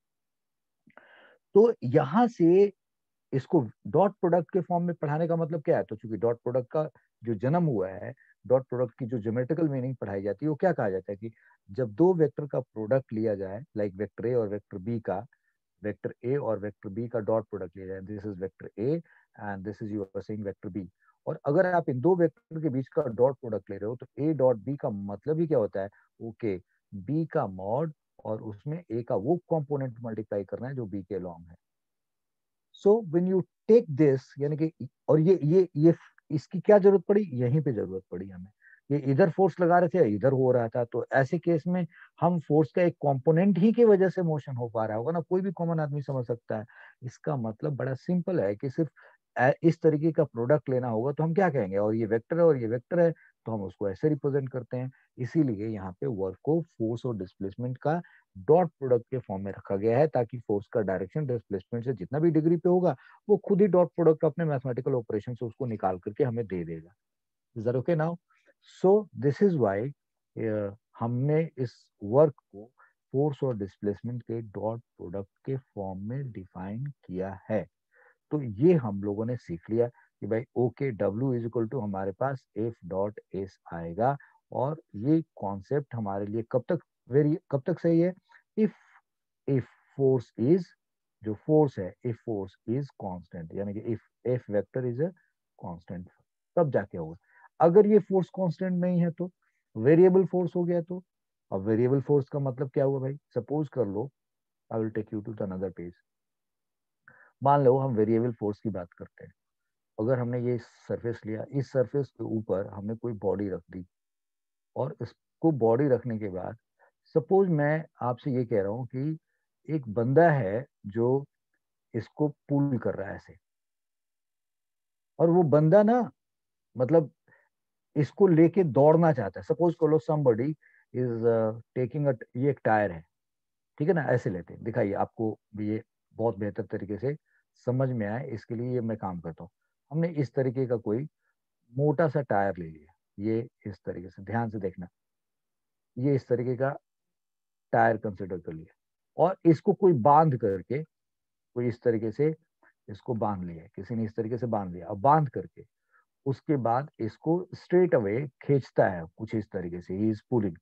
तो यहां से इसको डॉट प्रोडक्ट के फॉर्म में पढ़ाने का मतलब क्या है, तो चूंकि डॉट प्रोडक्ट का जो जन्म हुआ है, डॉट प्रोडक्ट की जो ज्योमेट्रिकल मीनिंग पढ़ाई जाती है वो क्या कहा जाता है कि जब दो वेक्टर का प्रोडक्ट लिया जाए, लाइक वेक्टर ए और वेक्टर बी का, वेक्टर ए और वेक्टर बी का डॉट प्रोडक्ट लिया जाए, this is vector A and this is you are saying vector B. और अगर आप इन दो वेक्टर के बीच का डॉट प्रोडक्ट ले रहे हो तो ए डॉट बी का मतलब ही क्या होता है, ओके, बी का मॉड और उसमें ए का वो कंपोनेंट मल्टीप्लाई करना है जो बी के लॉन्ग है। So when you take this, यानी कि, और ये ये ये इसकी क्या जरूरत पड़ी, यहीं पे जरूरत पड़ी हमें। ये इधर फोर्स लगा रहे थे, इधर हो रहा था, तो ऐसे केस में हम फोर्स का एक कंपोनेंट ही की वजह से मोशन हो पा रहा होगा ना, कोई भी कॉमन आदमी समझ सकता है। इसका मतलब बड़ा सिंपल है कि सिर्फ ऐ- इस तरीके का प्रोडक्ट लेना होगा तो हम क्या कहेंगे, और ये वेक्टर है और ये वेक्टर है, तो हम उसको ऐसे रिप्रेजेंट करते हैं। इसीलिए यहाँ पे वर्क को फोर्स और डिस्प्लेसमेंट का डॉट प्रोडक्ट के फॉर्म में रखा गया है, ताकि फोर्स का डायरेक्शन डिस्प्लेसमेंट से जितना भी डिग्री पे होगा वो खुद ही डॉट प्रोडक्ट अपने मैथमेटिकल ऑपरेशन से उसको निकाल करके हमें दे देगा। Is that okay now? So this is why हमने इस वर्क को फोर्स और डिस्प्लेसमेंट के डॉट प्रोडक्ट के फॉर्म में डिफाइन किया है। तो ये हम लोगों ने सीख लिया कि भाई okay, W is equal to हमारे पास एफ डॉट एस आएगा। और ये कॉन्सेप्ट हमारे लिए कब तक वेरी कब तक सही है, इफ इफ फोर्स इज, जो फोर्स है, इफ फोर्स इज कांस्टेंट, यानी कि if F vector is a constant, तब जाके होगा। अगर ये फोर्स कांस्टेंट नहीं है तो वेरिएबल फोर्स हो गया। तो अब वेरिएबल फोर्स का मतलब क्या हुआ भाई, सपोज कर लो, I will take you to the another page. मान लो हम वेरिएबल फोर्स की बात करते हैं। अगर हमने ये सरफेस लिया, इस सरफेस के ऊपर हमने कोई बॉडी रख दी, और इसको बॉडी रखने के बाद सपोज मैं आपसे ये कह रहा हूँ कि एक बंदा है जो इसको पुल कर रहा है ऐसे, और वो बंदा ना, मतलब इसको लेके दौड़ना चाहता है। सपोज कर लो समबडी इज टेकिंग अ, ये एक टायर है, ठीक है ना, ऐसे लेते हैं, दिखाइए आपको भी ये बहुत बेहतर तरीके से समझ में आए, इसके लिए ये मैं काम करता हूँ। हमने इस तरीके का कोई मोटा सा टायर ले लिया, ये इस तरीके से, ध्यान से देखना, ये इस तरीके का टायर कंसिडर कर लिया, और इसको कोई बांध करके, कोई इस तरीके से इसको बांध लिया, किसी ने इस तरीके से बांध लिया, अब बांध करके उसके बाद इसको स्ट्रेट अवे खींचता है कुछ इस तरीके से, ही इज पुलिंग।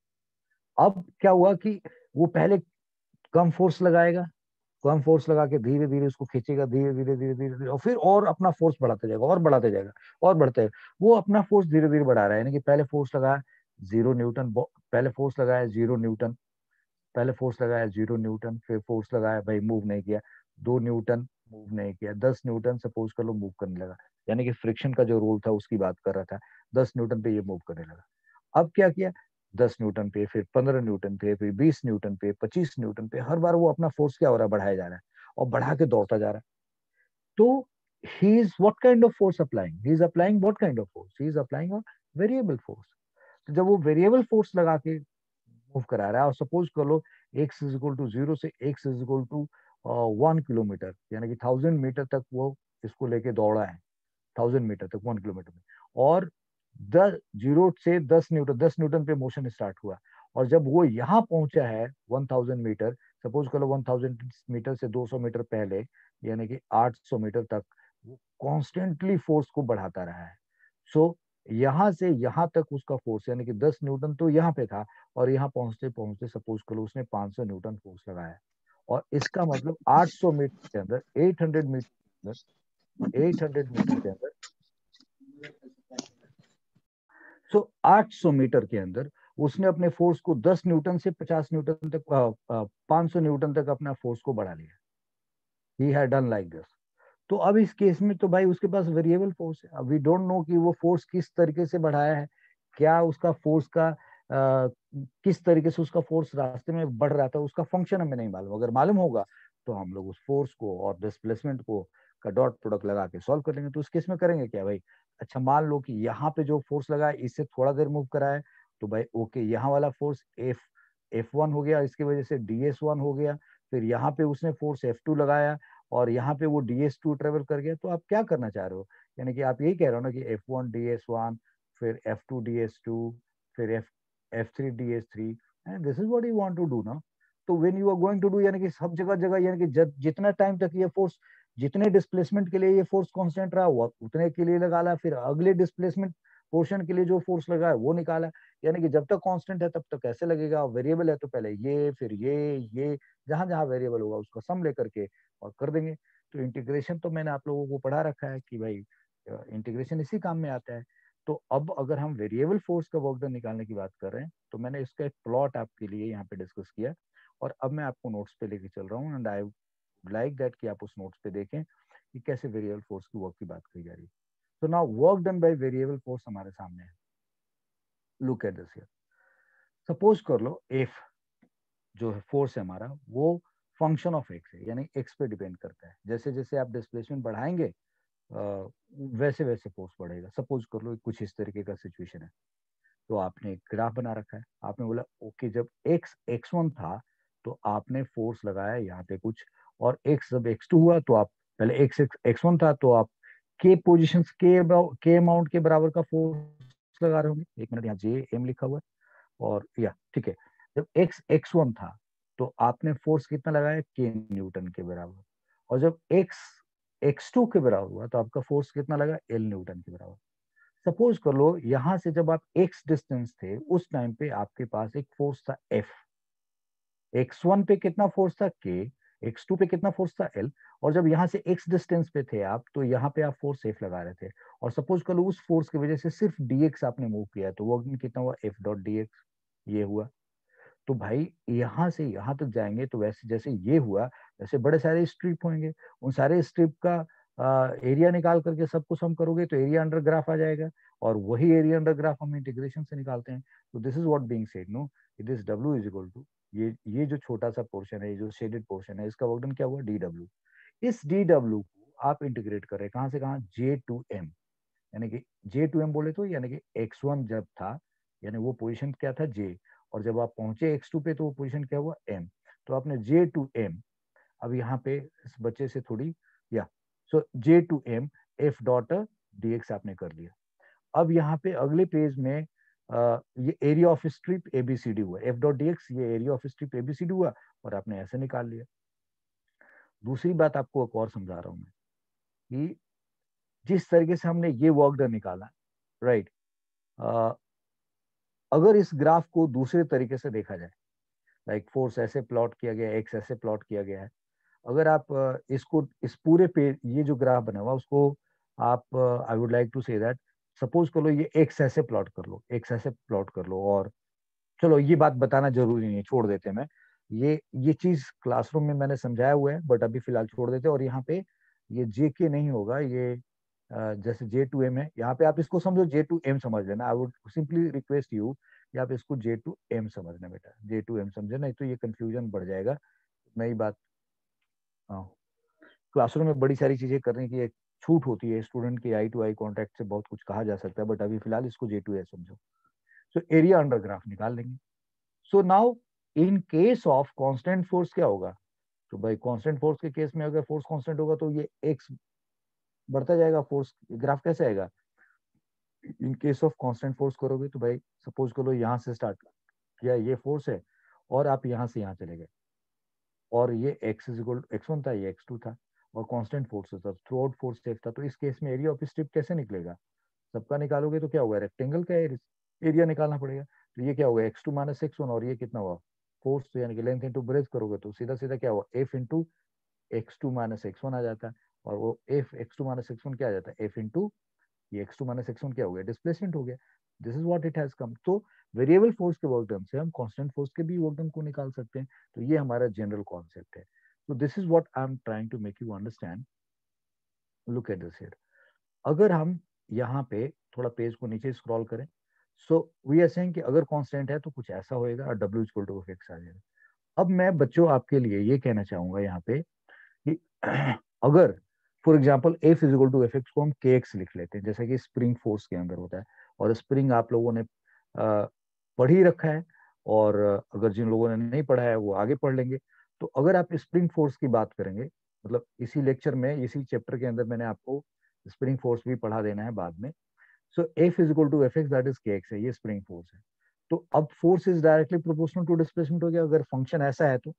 अब क्या हुआ कि वो पहले कम फोर्स लगाएगा, कम फोर्स लगा के धीरे धीरे उसको खींचेगा, धीरे धीरे धीरे धीरे धीरे, और फिर और अपना फोर्स बढ़ाते जाएगा और बढ़ाते जाएगा और बढ़ते जाएगा। वो अपना फोर्स धीरे धीरे बढ़ा रहा है, यानी कि पहले फोर्स लगाया जीरो न्यूटन, पहले फोर्स लगाया जीरो न्यूटन, पहले फोर्स लगाया जीरो न्यूटन, फिर फोर्स लगाया, भाई मूव नहीं किया, दो न्यूटन, मूव नहीं किया, दस न्यूटन, सपोज कर लो मूव करने लगा, यानी कि फ्रिक्शन का जो रूल था उसकी बात कर रहा था, दस न्यूटन पे ये मूव करने लगा। अब क्या किया, दस न्यूटन पे, फिर पंद्रह न्यूटन पे, फिर बीस न्यूटन पे, पच्चीस न्यूटन पे, हर बार वो अपना फोर्स क्या हो रहा है, बढ़ाया जा रहा है और बढ़ा के दौड़ता जा रहा है। तो he is what kind of force applying, he is applying what kind of force, he is applying a variable force। तो जब वो वेरिएबल फोर्स लगा के मूव करा रहा है, और सपोज कर लो X is equal to zero से X is equal to one kilometre, यानी कि थाउजेंड मीटर तक वो इसको लेके दौड़ा है, थाउजेंड मीटर तक वन किलोमीटर में, और दस जीरो से दस न्यूटन, दस न्यूटन पे मोशन स्टार्ट हुआ, और जब वो यहाँ पहुंचा है वन थाउजेंड मीटर, सपोज करो वन थाउजेंड मीटर से दो सौ मीटर पहले, यानी कि आठ सौ मीटर तक वो कॉन्स्टेंटली फोर्स को बढ़ाता रहा है। सो so, यहाँ से यहाँ तक उसका फोर्स, यानी कि दस न्यूटन तो यहाँ पे था, और यहाँ पहुंचते पहुंचते सपोज करो उसने पाँच सौ न्यूटन फोर्स लगाया, और इसका मतलब आठ सौ मीटर के अंदर, eight hundred metre, eight hundred metre के अंदर, सो आठ सौ मीटर के अंदर उसने अपने फोर्स को दस न्यूटन से पचास न्यूटन तक, पाँच सौ न्यूटन तक अपना फोर्स को बढ़ा लिया। He had done like this. तो अब इस केस में तो भाई उसके पास वेरिएबल फोर्स है, अब वी डोंट नो कि वो फोर्स किस तरीके से बढ़ाया है, क्या उसका फोर्स का किस तरीके से उसका फोर्स रास्ते में बढ़ रहा था, उसका फंक्शन हमें नहीं मालूम। अगर मालूम होगा तो हम लोग उस फोर्स को और डिस्प्लेसमेंट को का डॉट प्रोडक्ट लगा के सॉल्व कर लेंगे। तो उस केस में करेंगे क्या भाई, अच्छा मान लो कि यहाँ पे जो फोर्स लगा है इससे थोड़ा देर मूव करा है, तो भाई ओके यहाँ वाला फोर्स एफ एफ वन हो गया, इसकी वजह से डी एस वन हो गया। फिर यहाँ पे उसने फोर्स एफ टू लगाया और यहाँ पे वो डी एस टू ट्रेवल कर गया। तो आप क्या करना चाह रहे हो, यानी कि आप यही कह रहे हो ना कि F one D S one, फिर F two D S two, फिर F F three D S three, and this is what you want to do ना। तो when you are going to do, यानी कि सब जगह जगह, यानी कि जब जितना टाइम तक ये फोर्स, जितने डिस्प्लेसमेंट के लिए ये फोर्स कांस्टेंट रहा हुआ उतने के लिए लगा ला, फिर अगले डिस्प्लेसमेंट पोर्शन के लिए जो फोर्स लगा है वो निकाला। यानी कि जब तक कांस्टेंट है तब तक कैसे लगेगा, वेरिएबल है तो पहले ये फिर ये ये जहां जहां वेरिएबल होगा उसका सम लेकर के और कर देंगे। तो इंटीग्रेशन तो मैंने आप लोगों को पढ़ा रखा है कि भाई इंटीग्रेशन इसी काम में आता है। तो अब अगर हम वेरिएबल फोर्स का वर्क डन निकालने की बात कर रहे हैं तो मैंने इसका एक प्लॉट आपके लिए यहाँ पे डिस्कस किया और अब मैं आपको नोट्स पे लेके चल रहा हूँ, एंड आई लाइक दैट कि आप उस नोट्स पे देखें कि कैसे वेरिएबल फोर्स की वर्क की बात की जा रही है। तो now work done by variable force हमारे सामने है। Look at this here, suppose कर लो एफ जो है फोर्स है हमारा वो फंक्शन ऑफ एक्स है, यानी एक्स पे डिपेंड करता है। जैसे जैसे आप डिस्प्लेसमेंट बढ़ाएंगे Uh, वैसे वैसे फोर्स बढ़ेगा। सपोज कर लो कुछ इस तरीके का सिचुएशन है, तो आपने एक ग्राफ बना रखा है, आपने बोला ओके जब x एक्स वन था तो आपने फोर्स लगाया यहाँ पे कुछ, और x जब एक्स टू हुआ तो आप पहले x एक्स वन था तो आप k पोजिशन के के अमाउंट के बराबर का फोर्स लगा रहे होंगे। एक मिनट, यहाँ जे एम लिखा हुआ है और या ठीक है, जब x एक्स वन था तो आपने फोर्स कितना लगाया, k न्यूटन के बराबर, और जब x एक्स टू के बराबर हुआ तो आपका फोर्स कितना लगा, एल न्यूटन के बराबर। सपोज कर लो यहां से जब आप x डिस्टेंस थे उस टाइम पे आपके पास एक फोर्स था F, एक्स वन पे कितना फोर्स था K, एक्स टू पे कितना फोर्स था L, और जब यहाँ से x डिस्टेंस पे थे आप तो यहाँ पे आप फोर्स F लगा रहे थे, और सपोज कर लो उस फोर्स की वजह से सिर्फ dx आपने मूव किया तो वो कितना हुआ, F डॉट डी एक्स, ये हुआ। तो भाई यहाँ से यहाँ तक जाएंगे तो वैसे जैसे ये हुआ वैसे बड़े सारे स्ट्रिप होंगे, उन सारे स्ट्रिप का एरिया निकाल करके सबको सम करोगे तो एरिया अंडर ग्राफ आ जाएगा, और वही एरिया अंडर ग्राफ हम इंटीग्रेशन से निकालते हैं। तो this is what being said, no it is W is equal to, ये ये जो छोटा सा पोर्शन है, ये जो शेडेड पोर्शन है, इसका वर्क डन क्या हुआ, डी डब्ल्यू। इस डी डब्ल्यू को आप इंटीग्रेट कर रहे हैं कहाँ से कहाँ, जे टू एम, यानी कि जे टू एम बोले तो यानी कि एक्स वन जब था यानी वो पोजीशन क्या था जे, और जब आप पहुंचे एक्स टू पे तो वो पोजीशन क्या हुआ एम। तो आपने जे टू एम, अब यहाँ पे इस बच्चे से थोड़ी या सो जे टू एम एफ डॉट डी एक्स आपने कर लिया। अब यहाँ पे अगले पेज में आ, ये एरिया ऑफ स्ट्रिप एबीसीडी हुआ, एफ डॉट डी एक्स ये एरिया ऑफ स्ट्रिप एबीसीडी हुआ और आपने ऐसे निकाल लिया। दूसरी बात आपको एक और समझा रहा हूं मैं कि जिस तरीके से हमने ये वर्क डन निकाला, राइट, अगर इस ग्राफ को दूसरे तरीके से देखा जाए, लाइक फोर्स ऐसे प्लॉट किया गया है, एक्स ऐसे प्लॉट किया गया है, अगर आप अ, इसको इस पूरे पे ये जो ग्राफ बना हुआ उसको आप, I would like to say that, suppose कर लो ये एक्स ऐसे प्लॉट कर लो, एक्स ऐसे प्लॉट कर लो, और चलो ये बात बताना जरूरी नहीं है, छोड़ देते हैं। मैं ये ये चीज क्लासरूम में मैंने समझाया हुआ है बट अभी फिलहाल छोड़ देते हैं। और यहाँ पे ये जे के नहीं होगा, ये अ, जैसे जे टू एम है, यहाँ पे आप इसको समझो जे टू एम समझ लेना। I would simply request you कि आप इसको जे टू एम समझना बेटा, जे टू एम समझे, नहीं तो ये कंफ्यूजन बढ़ जाएगा। नई बात, हाँ, क्लासरूम में बड़ी सारी चीजें करने की एक छूट होती है, स्टूडेंट के आई टू आई कॉन्टेक्ट से बहुत कुछ कहा जा सकता है, बट अभी फिलहाल इसको जे टू एम समझो। सो एरिया अंडर ग्राफ निकाल लेंगे। So now in case of constant force क्या होगा, तो भाई कांस्टेंट फोर्स के केस में अगर फोर्स कांस्टेंट होगा तो ये एक्स बढ़ता जाएगा, फोर्स ग्राफ कैसे आएगा। In case of constant force करोगे तो भाई सपोज करो यहाँ से स्टार्ट किया, ये फोर्स है और आप यहाँ से यहाँ चले गए, और ये X is equal X one था, ये एक्स टू था, और कांस्टेंट फोर्स था, थ्रू आउट फोर्स सेफ था। तो इस केस में एरिया ऑफ स्ट्रिप कैसे निकलेगा, सबका निकालोगे तो क्या होगा, रेक्टेंगल का एरिया निकालना पड़ेगा। तो ये क्या होगा, X two minus X one, और ये कितना हुआ फोर्स, तो यानी कि लेंथ इंटू ब्रेथ करोगे तो सीधा सीधा क्या हुआ, F into X two minus X one आ जाता है, और वो F X two minus X one क्या आ जाता है, एफ इंटू ये X two minus X one क्या हो गया, डिस्प्लेसमेंट हो गया। This is what it has come. तो वेरिएबल फोर्स के वर्क डन से हम कांस्टेंट फोर्स के भी वर्क डन को निकाल सकते हैं। तो ये हमारा जनरल कॉन्सेप्ट है। तो this is what I am trying to make you understand. Look at this here, अगर हम यहाँ पे थोड़ा पेज को नीचे स्क्रॉल करें, सो वी आर सेइंग कि अगर कांस्टेंट है तो कुछ ऐसा होएगा और W equal to F X आ जाएगा। अब मैं बच्चों आपके लिए ये कहना चाहूंगा यहाँ पे कि अगर for example F is equal to F X को हम के एक्स लिख लेते हैं, जैसे कि स्प्रिंग फोर्स के अंदर होता है, और स्प्रिंग आप लोगों ने अ, पढ़ ही रखा है, और अगर जिन लोगों ने नहीं पढ़ा है वो आगे पढ़ लेंगे। तो अगर आप स्प्रिंग फोर्स की बात करेंगे, मतलब इसी लेक्चर में इसी चैप्टर के अंदर मैंने आपको स्प्रिंग फोर्स भी पढ़ा देना है बाद में। So F is equal to F X that is K X है, ये स्प्रिंग फोर्स है। तो अब force is directly proportional to displacement हो गया अगर फंक्शन ऐसा है तो।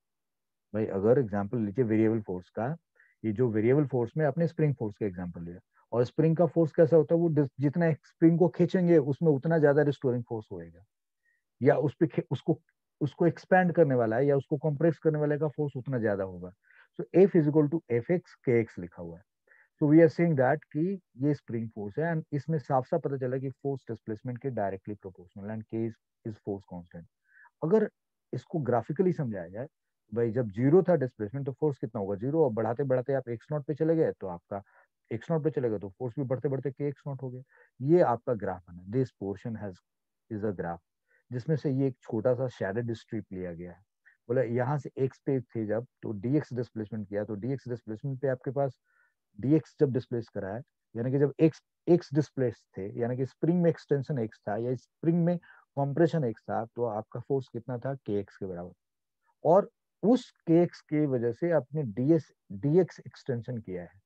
भाई अगर एग्जाम्पल लीजिए वेरिएबल फोर्स का, ये जो वेरिएबल फोर्स में आपने स्प्रिंग फोर्स का एग्जांपल लिया, और स्प्रिंग का फोर्स कैसा होता है, वो जिस- जितना स्प्रिंग को खींचेंगे उसमें उतना ज्यादा रिस्टोरिंग फोर्स होएगा, या उस पे खे- उसको उसको एक्सपैंड करने वाला है या उसको कंप्रेस करने वाले का फोर्स उतना ज्यादा होगा। So F is equal to F X K X लिखा हुआ है। So we are saying that कि ये स्प्रिंग फोर्स है, एंड इसमें साफ साफ पता चला कि फोर्स डिस्प्लेसमेंट के directly proportional, and K is is force constant. अगर इसको ग्राफिकली समझाया जाए, भाई जब जीरो था डिस्प्लेसमेंट तो फोर्स कितना होगा, जीरो, और बढ़ाते बढ़ाते आप एक्स नॉट पे चले गए तो आपका एक्स नॉट पे चले गए तो फोर्स भी बढ़ते बढ़ते के एक्स नॉट हो गया। ये आपका ग्राफ बना, this portion has is a graph, जिसमें से ये एक छोटा सा शेडेड स्ट्रिप लिया गया है। बोले यहाँ से एक्स पे थे जब तो डीएक्स डिस्प्लेसमेंट किया, तो डीएक्स डिस्प्लेसमेंट पे आपके पास डीएक्स जब डिस्प्लेस करा है, यानी कि जब एक्स एक्स डिस्प्लेस थे, यानी कि स्प्रिंग में एक्सटेंशन एक्स था या स्प्रिंग में कॉम्प्रेशन एक्स था, तो आपका फोर्स कितना था, के एक्स के बराबर। और उस के एक्स की वजह से आपने डीएस डीएक्स एक्सटेंशन किया है,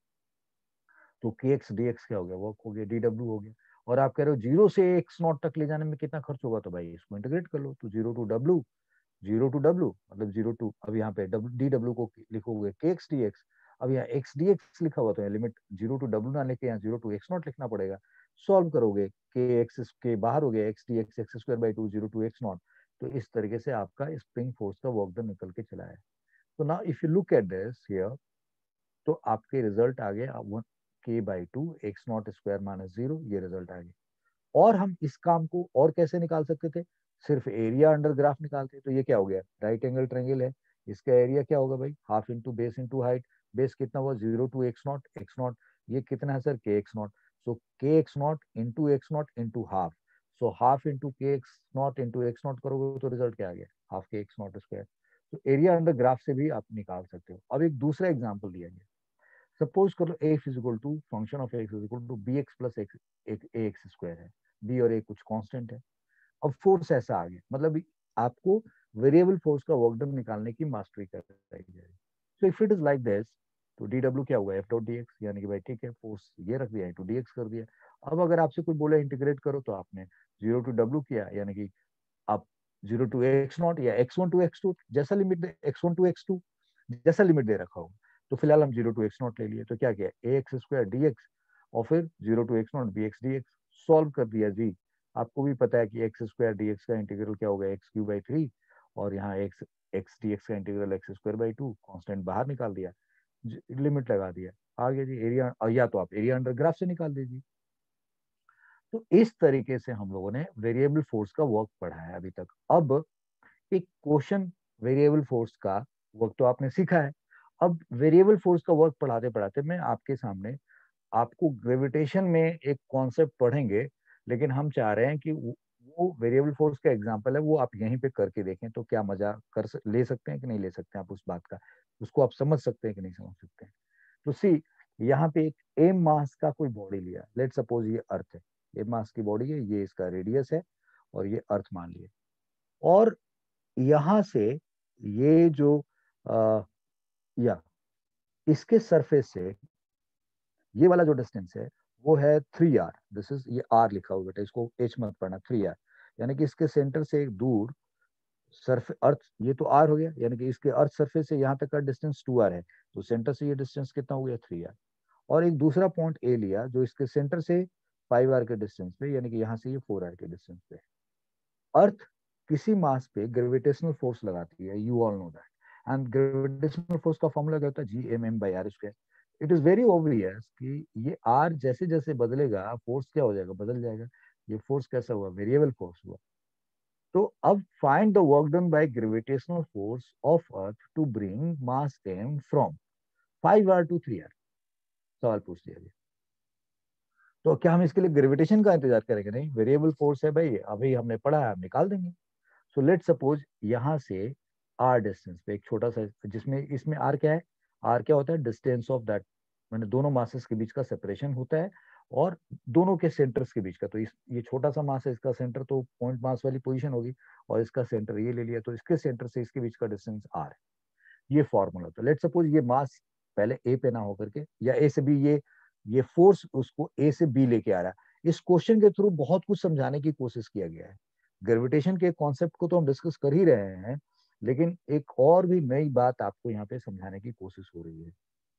तो के एक्स डीएक्स क्या हो गया, वर्क हो गया, डी डब्ल्यू हो गया। और आप कह रहे हो जीरो से एक्स नॉट तक ले जाने में कितना खर्च होगा, तो भाई इसको इंटीग्रेट कर लो, तो zero to W, zero to W मतलब जीरो टू, अब यहाँ पे डी डब्ल्यू को लिखोगे के एक्स डी एक्स। अब यहाँ एक्स डी एक्स लिखा हुआ, तो यहाँ लिमिट जीरो टू डब्ल्यू ना लेके यहाँ जीरो टू एक्स नॉट लिखना पड़ेगा। सॉल्व करोगे, के एक्स के बाहर हो गया X D X, X square by two, zero to X naught. तो इस तरीके से आपका स्प्रिंग फोर्स का वर्क डन निकल के चला है। तो now if you look at this here, तो आपके रिजल्ट आ गया one K by two X naught square minus zero, ये रिजल्ट आ गया। और हम इस काम को और कैसे निकाल सकते थे, सिर्फ एरिया अंडर ग्राफ निकालते, तो ये क्या हो गया, राइट एंगल ट्रायंगल है, इसका एरिया क्या होगा भाई, half into base into height. Base कितना हुआ, zero to X naught, X naught ये कितना है sir, K X naught. So K X naught into X naught into half. So half into K X naught into X naught करोगे तो result क्या आ गया, half K X naught square. तो area under graph से भी आप निकाल सकते हो। अब एक दूसरा एग्जाम्पल दिया गया, सपोज करो F is equal to function of X is equal to B X plus X, एक ए एक्स स्क्वायर है, बी और ए कुछ कांस्टेंट है। अब फोर्स ऐसा आ गया, मतलब आपको वेरिएबल फोर्स का वर्क डन निकालने की मास्टरी कराई जाएगी। So if it is like this, तो डी डब्ल्यू क्या हुआ, एफ डॉट डी एक्स, यानी कि भाई ठीक है फोर्स ये रख दिया, इंटू डी एक्स कर दिया। अब अगर आपसे कोई बोले इंटीग्रेट करो, तो आपने जीरो टू डब्ल्यू किया, यानी कि आप जीरो टू एक्स नॉट या X one to X two, जैसा limit X one to X two जैसा लिमिट दे रखा हो। तो फिलहाल हम जीरो टू एक्स नॉट ले लिए, तो क्या किया, A X square D X, और फिर zero to X naught B X D X, solve कर दिया जी। आपको भी पता है कि एक्स स्क्वायर डी एक्स का इंटीग्रल क्या होगा, एक्स क्यू बाई थ्री, और यहाँ एक्स एक्स डी एक्स का integral X square by two, constant बाहर निकाल दिया, लिमिट लगा दिया, आ गया जी एरिया। या तो आप एरिया अंडर ग्राफ से निकाल दीजिए। तो इस तरीके से हम लोगों ने वेरिएबल फोर्स का वर्क पढ़ा है अभी तक। अब एक क्वेश्चन, वेरिएबल फोर्स का वर्क तो आपने सीखा है, अब वेरिएबल फोर्स का वर्क पढ़ाते पढ़ाते मैं आपके सामने आपको ग्रेविटेशन में एक कॉन्सेप्ट पढ़ेंगे, लेकिन हम चाह रहे हैं कि वो, वो वेरिएबल फोर्स का एग्जांपल है, वो आप यहीं पे करके देखें, तो क्या मजा कर सक, ले सकते हैं कि नहीं ले सकते हैं आप उस बात का, उसको आप समझ सकते हैं कि नहीं समझ सकते हैं। तो सी, यहाँ पे एक एम मास का कोई बॉडी लिया, लेट सपोज ये अर्थ है, एम मास की बॉडी है, ये इसका रेडियस है, और ये अर्थ मान लिया। और यहां से ये जो आ, या इसके सरफेस से ये वाला जो डिस्टेंस है वो है थ्री आर, दिस इज, ये आर लिखा हुआ बेटा, इसको एच मत पढ़ना, थ्री आर, यानी कि इसके सेंटर से एक दूर सरफे अर्थ, ये तो आर हो गया, यानी कि इसके अर्थ सरफेस से यहाँ तक का डिस्टेंस टू आर है, तो सेंटर से ये डिस्टेंस कितना हो गया, थ्री आर। और एक दूसरा पॉइंट ए लिया जो इसके सेंटर से फाइव आर के डिस्टेंस पे, यानी कि यहाँ से ये फोर आर के डिस्टेंस पे। अर्थ किसी मास पे ग्रेविटेशनल फोर्स लगाती है, you all know that, and gravitational force का फॉर्मूला क्या होता है, G M M by R square. It is very obvious कि ये आर जैसे जैसे बदलेगा फोर्स क्या हो जाएगा, बदल जाएगा। ये फोर्स कैसा हुआ, वेरिएबल फोर्स हुआ। तो अब find the work done by gravitational force of earth to bring mass M from five R to three R, सवाल पूछ दिया गया। तो क्या हम इसके लिए ग्रेविटेशन का इंतजार करेंगे? नहीं, वेरिएबल फोर्स है भाई, अभी हमने पढ़ा है, हम निकाल देंगे। सो लेट सपोज यहाँ से आर डिस्टेंस पे एक छोटा सा, जिसमें इसमें आर क्या है, आर क्या होता है, डिस्टेंस ऑफ दैट, मैंने दोनों मासेस के बीच का सेपरेशन होता है और दोनों के सेंटर्स के बीच का। तो इस ये छोटा सा मास है, इसका सेंटर तो पॉइंट मास वाली पोजीशन होगी, और इसका सेंटर ये ले लिया, तो इसके सेंटर से इसके बीच का डिस्टेंस आर है। ये फॉर्मूला। तो लेट सपोज ये मास पहले ए पे ना होकर के, या ए से बी, ये ये फोर्स उसको ए से बी लेके आ रहा है। इस क्वेश्चन के थ्रू बहुत कुछ समझाने की कोशिश किया गया है। ग्रेविटेशन के कॉन्सेप्ट को तो हम डिस्कस कर ही रहे हैं, लेकिन एक और भी नई बात आपको यहाँ पे समझाने की कोशिश हो रही है।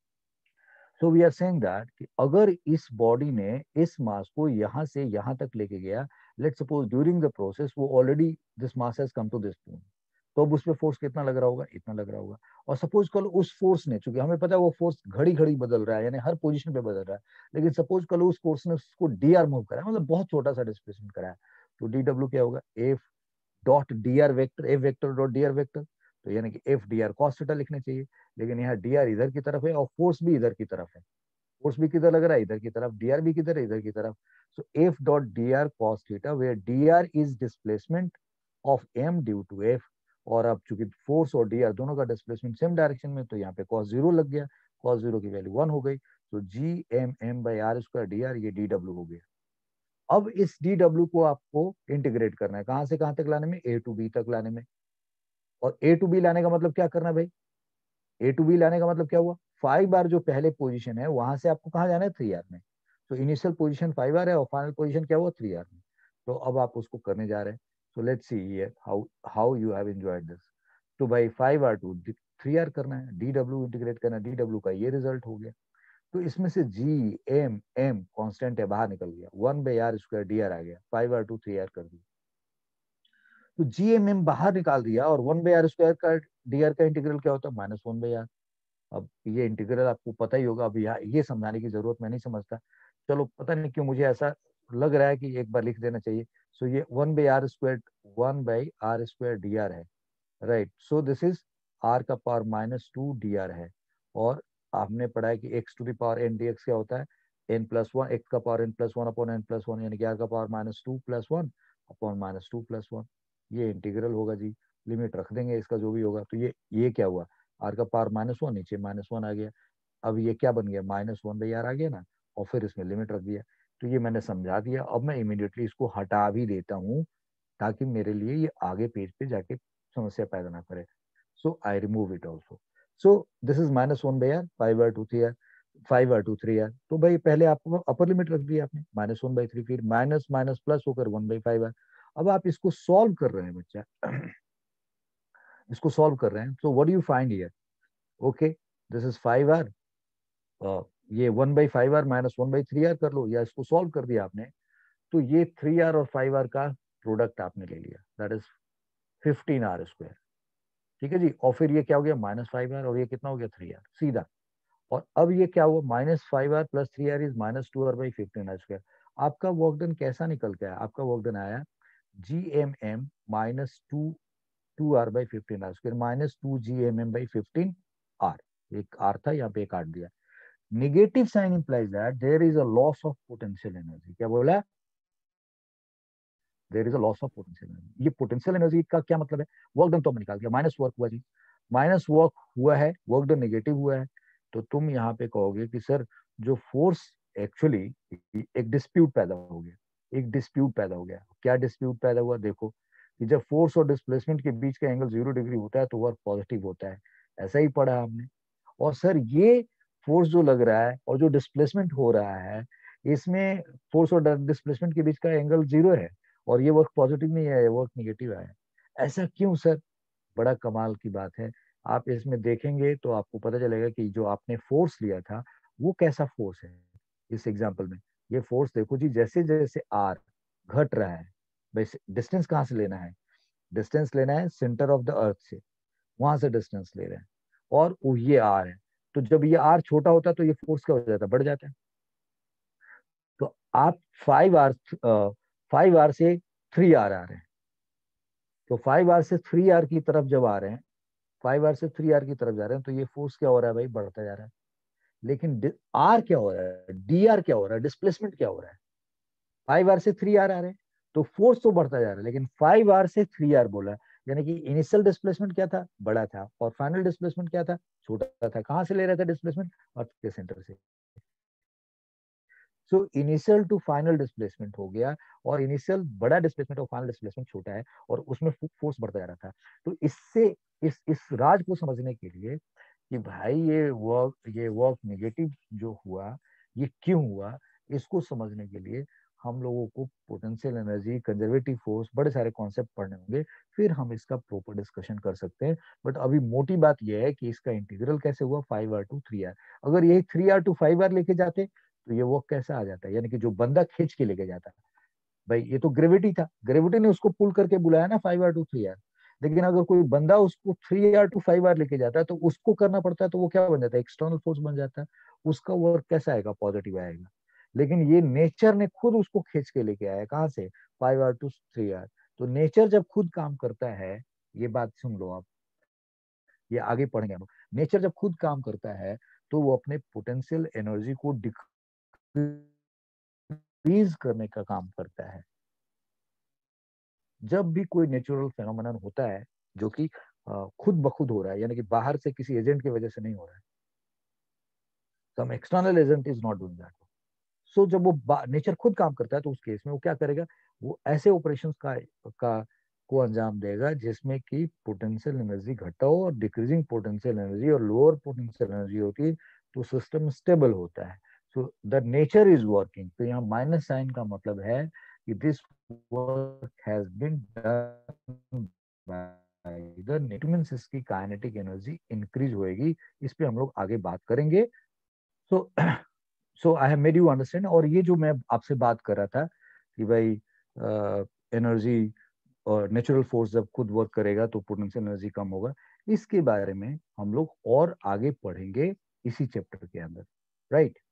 So we are saying that कि अगर इस बॉडी ने इस मास को यहाँ से यहाँ तक लेके गया, let suppose during the process वो already this mass has come to this point, तो अब उसपे फोर्स कितना लग रहा होगा, इतना लग रहा होगा। और सपोज कल उस फोर्स ने, चूंकि हमें पता है वो फोर्स घड़ी घड़ी बदल रहा है, यानी हर पोजीशन पे बदल रहा है, लेकिन सपोज कल उस फोर्स ने उसको डी आर मूव करा, मतलब बहुत छोटा सा डिस्प्लेसमेंट करा है, तो डी डब्ल्यू क्या होगा, F dot D R vector, F vector dot D R vector, तो यानी कि F D R cos theta लिखने चाहिए, लेकिन यहाँ डी आर इधर की तरफ है और फोर्स भी इधर की तरफ है। फोर्स भी किधर लग रहा है, इधर की तरफ, डी आर भी किधर है, इधर की तरफ। So F dot D R cos theta, where D R is displacement of M due to F, और अब चूंकि फोर्स और डी आर दोनों का डिस्प्लेसमेंट सेम डायरेक्शन में, तो यहाँ पे कॉस जीरो लग गया, कॉस जीरो की वैल्यू वन हो गई, तो G M M by R square D R, ये डी डब्ल्यू हो गया। अब इस डी डब्ल्यू को आपको इंटीग्रेट करना है, कहां से कहां तक लाने में, ए टू बी तक लाने में। और ए टू बी लाने का मतलब क्या करना है भाई, ए टू बी लाने का मतलब क्या हुआ, फाइव बार जो पहले पोजीशन है वहां से आपको कहाँ जाना है, थ्री आर में। तो इनिशियल पोजीशन फाइव आर है और फाइनल पोजीशन क्या हुआ, थ्री आर में। तो अब आप उसको करने जा रहे हैं। So let's see here how how you have enjoyed this. तो भाई five R to three R करना है, डी डब्ल्यू इंटीग्रेट करना है, डी डब्ल्यू का ये रिजल्ट हो गया। तो इसमें से जी एम एम कॉन्स्टेंट है, बाहर निकल गया, one by R square D R आ गया, five R to three R कर दिया। तो जी एम एम बाहर निकाल दिया, और वन बाई आर स्क्वायर का डी आर का इंटीग्रल क्या होता है, माइनस वन बाई आर। अब ये इंटीग्रल आपको पता ही होगा, अब यहाँ ये समझाने की जरूरत मैं नहीं समझता। चलो, पता नहीं क्यों मुझे ऐसा लग रहा है कि एक बार लिख देना चाहिए। सो so, ये one by R square, one by R square D R है, right. So this is R का power minus two D R है। और आपने पढ़ा है कि X to the power N D X क्या होता है, एन प्लस वन, एक्स का power N plus one upon N plus one, यानी कि आर का power minus two plus one upon minus two plus one. ये इंटीग्रल होगा जी, लिमिट रख देंगे इसका जो भी होगा। तो ये ये क्या हुआ, आर का पावर माइनस वन, नीचे माइनस वन आ गया। अब ये क्या बन गया, माइनस वन बाई आर आ गया ना, और फिर इसमें लिमिट रख दिया। तो ये मैंने समझा दिया। अब मैं इमीडिएटली इसको हटा भी देता हूँ, ताकि मेरे लिए ये आगे पेज पे जाके समस्या पैदा ना करे। So I remove it also. So this is minus one by r, five R to three R, five R to three R. तो भाई पहले आपको अपर लिमिट रख दी आपने, माइनस वन बाई थ्री, फिर माइनस माइनस प्लस होकर one by five R. अब आप इसको सॉल्व कर रहे हैं बच्चा, इसको सॉल्व कर रहे हैं। So what do you find here, okay, this is five R, ये one by five R minus one by three R कर लो, या इसको सॉल्व कर दिया आपने, तो ये थ्री आर और फाइव आर का प्रोडक्ट आपने ले लिया, that is fifteen R square. ठीक है जी। और फिर ये क्या हो गया, माइनस फाइव आर, और ये कितना हो गया, थ्री आर सीधा। और अब ये क्या हुआ, minus five R plus three R is minus two R by fifteen R square. आपका वर्क डन कैसा निकल के आया, आपका वर्क डन आया G M M minus two two R by fifteen R square, minus two G M M by fifteen R. एक R था, यहाँ पे एक काट दिया। Negative sign implies that there is a loss of potential energy. क्या बोला, there is a loss of potential energy. ये पोटेंशियल एनर्जी का क्या मतलब है, वर्क डन तो हमने निकाल दिया, माइनस वर्क हुआ जी, माइनस वर्क हुआ है, वर्क डन नेगेटिव हुआ है। तो तुम यहाँ पे कहोगे कि सर जो फोर्स, एक्चुअली एक डिस्प्यूट पैदा हो गया, एक डिस्प्यूट पैदा हो गया। क्या डिस्प्यूट पैदा हुआ, देखो कि जब फोर्स और डिस्प्लेसमेंट के बीच का एंगल जीरो डिग्री होता है तो वर्क पॉजिटिव होता है, ऐसा ही पढ़ा हमने। और सर ये फोर्स जो लग रहा है और जो डिस्प्लेसमेंट हो रहा है, इसमें फोर्स और डिस्प्लेसमेंट के बीच का एंगल जीरो है, और ये वर्क पॉजिटिव नहीं है, वर्क निगेटिव आया। ऐसा क्यों सर, बड़ा कमाल की बात है। आप इसमें देखेंगे तो आपको पता चलेगा कि जो आपने फोर्स लिया था वो कैसा फोर्स है। इस एग्जांपल में ये फोर्स देखो जी, जैसे जैसे आर घट रहा है, वैसे डिस्टेंस कहाँ से लेना है, डिस्टेंस लेना है सेंटर ऑफ द अर्थ से, वहां से डिस्टेंस ले रहे हैं, और वो ये आर है। तो जब ये आर छोटा होता है तो ये फोर्स क्या हो जाता है, बढ़ जाता है। तो आप फाइव आर फाइव आर से थ्री आर आ रहे हैं, तो फाइव आर से थ्री आर की तरफ जब आ रहे हैं, फाइव आर से थ्री आर की तरफ जा रहे हैं, तो ये फोर्स क्या हो रहा है भाई, बढ़ता जा रहा है। लेकिन आर क्या हो रहा है, डी आर क्या हो रहा है, डिस्प्लेसमेंट क्या हो रहा है, फाइव आर से थ्री आर आ रहे हैं, तो फोर्स तो बढ़ता जा रहा है, लेकिन फाइव आर से थ्री आर बोला, यानी कि इनिशियल डिस्प्लेसमेंट क्या था, बड़ा था, और फाइनल डिस्प्लेसमेंट क्या था, छोटा था। कहां से ले रहा था डिस्प्लेसमेंट, अर्थ के सेंटर से। So initial to final displacement हो गया, और इनिशियल बड़ा डिस्प्लेसमेंट और फाइनल डिस्प्लेसमेंट छोटा है, और उसमें फोर्स बढ़ता जा रहा था। तो इससे इस इस राज को समझने के लिए कि भाई ये वर्क ये वर्क नेगेटिव जो हुआ, ये क्यों हुआ, इसको समझने के लिए हम लोगों को पोटेंशियल एनर्जी, कंजर्वेटिव फोर्स, बड़े सारे कॉन्सेप्ट पढ़ने होंगे, फिर हम इसका प्रॉपर डिस्कशन कर सकते हैं। बट अभी मोटी बात यह है कि इसका इंटीग्रल कैसे हुआ, five R to three R. अगर यही three R to five R लेके जाते तो ये वर्क कैसा आ जाता है, यानी कि जो बंदा खींच के लेके जाता है, भाई ये तो ग्रेविटी था, ग्रेविटी ने उसको पुल करके बुलाया ना five R to three R. लेकिन अगर कोई बंदा उसको three R to five R लेके जाता है तो उसको करना पड़ता है, तो वो क्या बन जाता है, एक्सटर्नल फोर्स बन जाता है। उसका वर्क कैसा आएगा, पॉजिटिव आएगा। लेकिन ये नेचर ने खुद उसको खींच के लेके आया, कहाँ से, five R to three R. तो नेचर जब खुद काम करता है, ये बात सुन लो आप, ये आगे पढ़ेंगे हम लोग। नेचर जब खुद काम करता है तो वो अपने पोटेंशियल एनर्जी को डिक्रीज करने का काम करता है। जब भी कोई नेचुरल फेनोमेनन होता है जो कि अ, खुद ब खुद हो रहा है, यानी कि बाहर से किसी एजेंट की वजह से नहीं हो रहा है, some external agent is not doing that. So जब वो नेचर खुद काम करता है तो उस केस में वो क्या करेगा, वो ऐसे ऑपरेशंस का का को अंजाम देगा जिसमें कि पोटेंशियल एनर्जी घटा हो, और डिक्रीजिंग पोटेंशियल एनर्जी और लोअर पोटेंशियल एनर्जी होती है, तो सिस्टम स्टेबल होता है। So the nature is working. तो यहाँ माइनस साइन का मतलब है कि this work has been done by the nature, means इसकी काइनेटिक एनर्जी इंक्रीज होएगी। इस पे हम लोग आगे बात करेंगे। So so I have made you understand. और ये जो मैं आपसे बात कर रहा था कि भाई एनर्जी और नेचुरल फोर्स जब खुद वर्क करेगा तो पोटेंशियल एनर्जी कम होगा, इसके बारे में हम लोग और आगे पढ़ेंगे इसी चैप्टर के अंदर, राइट।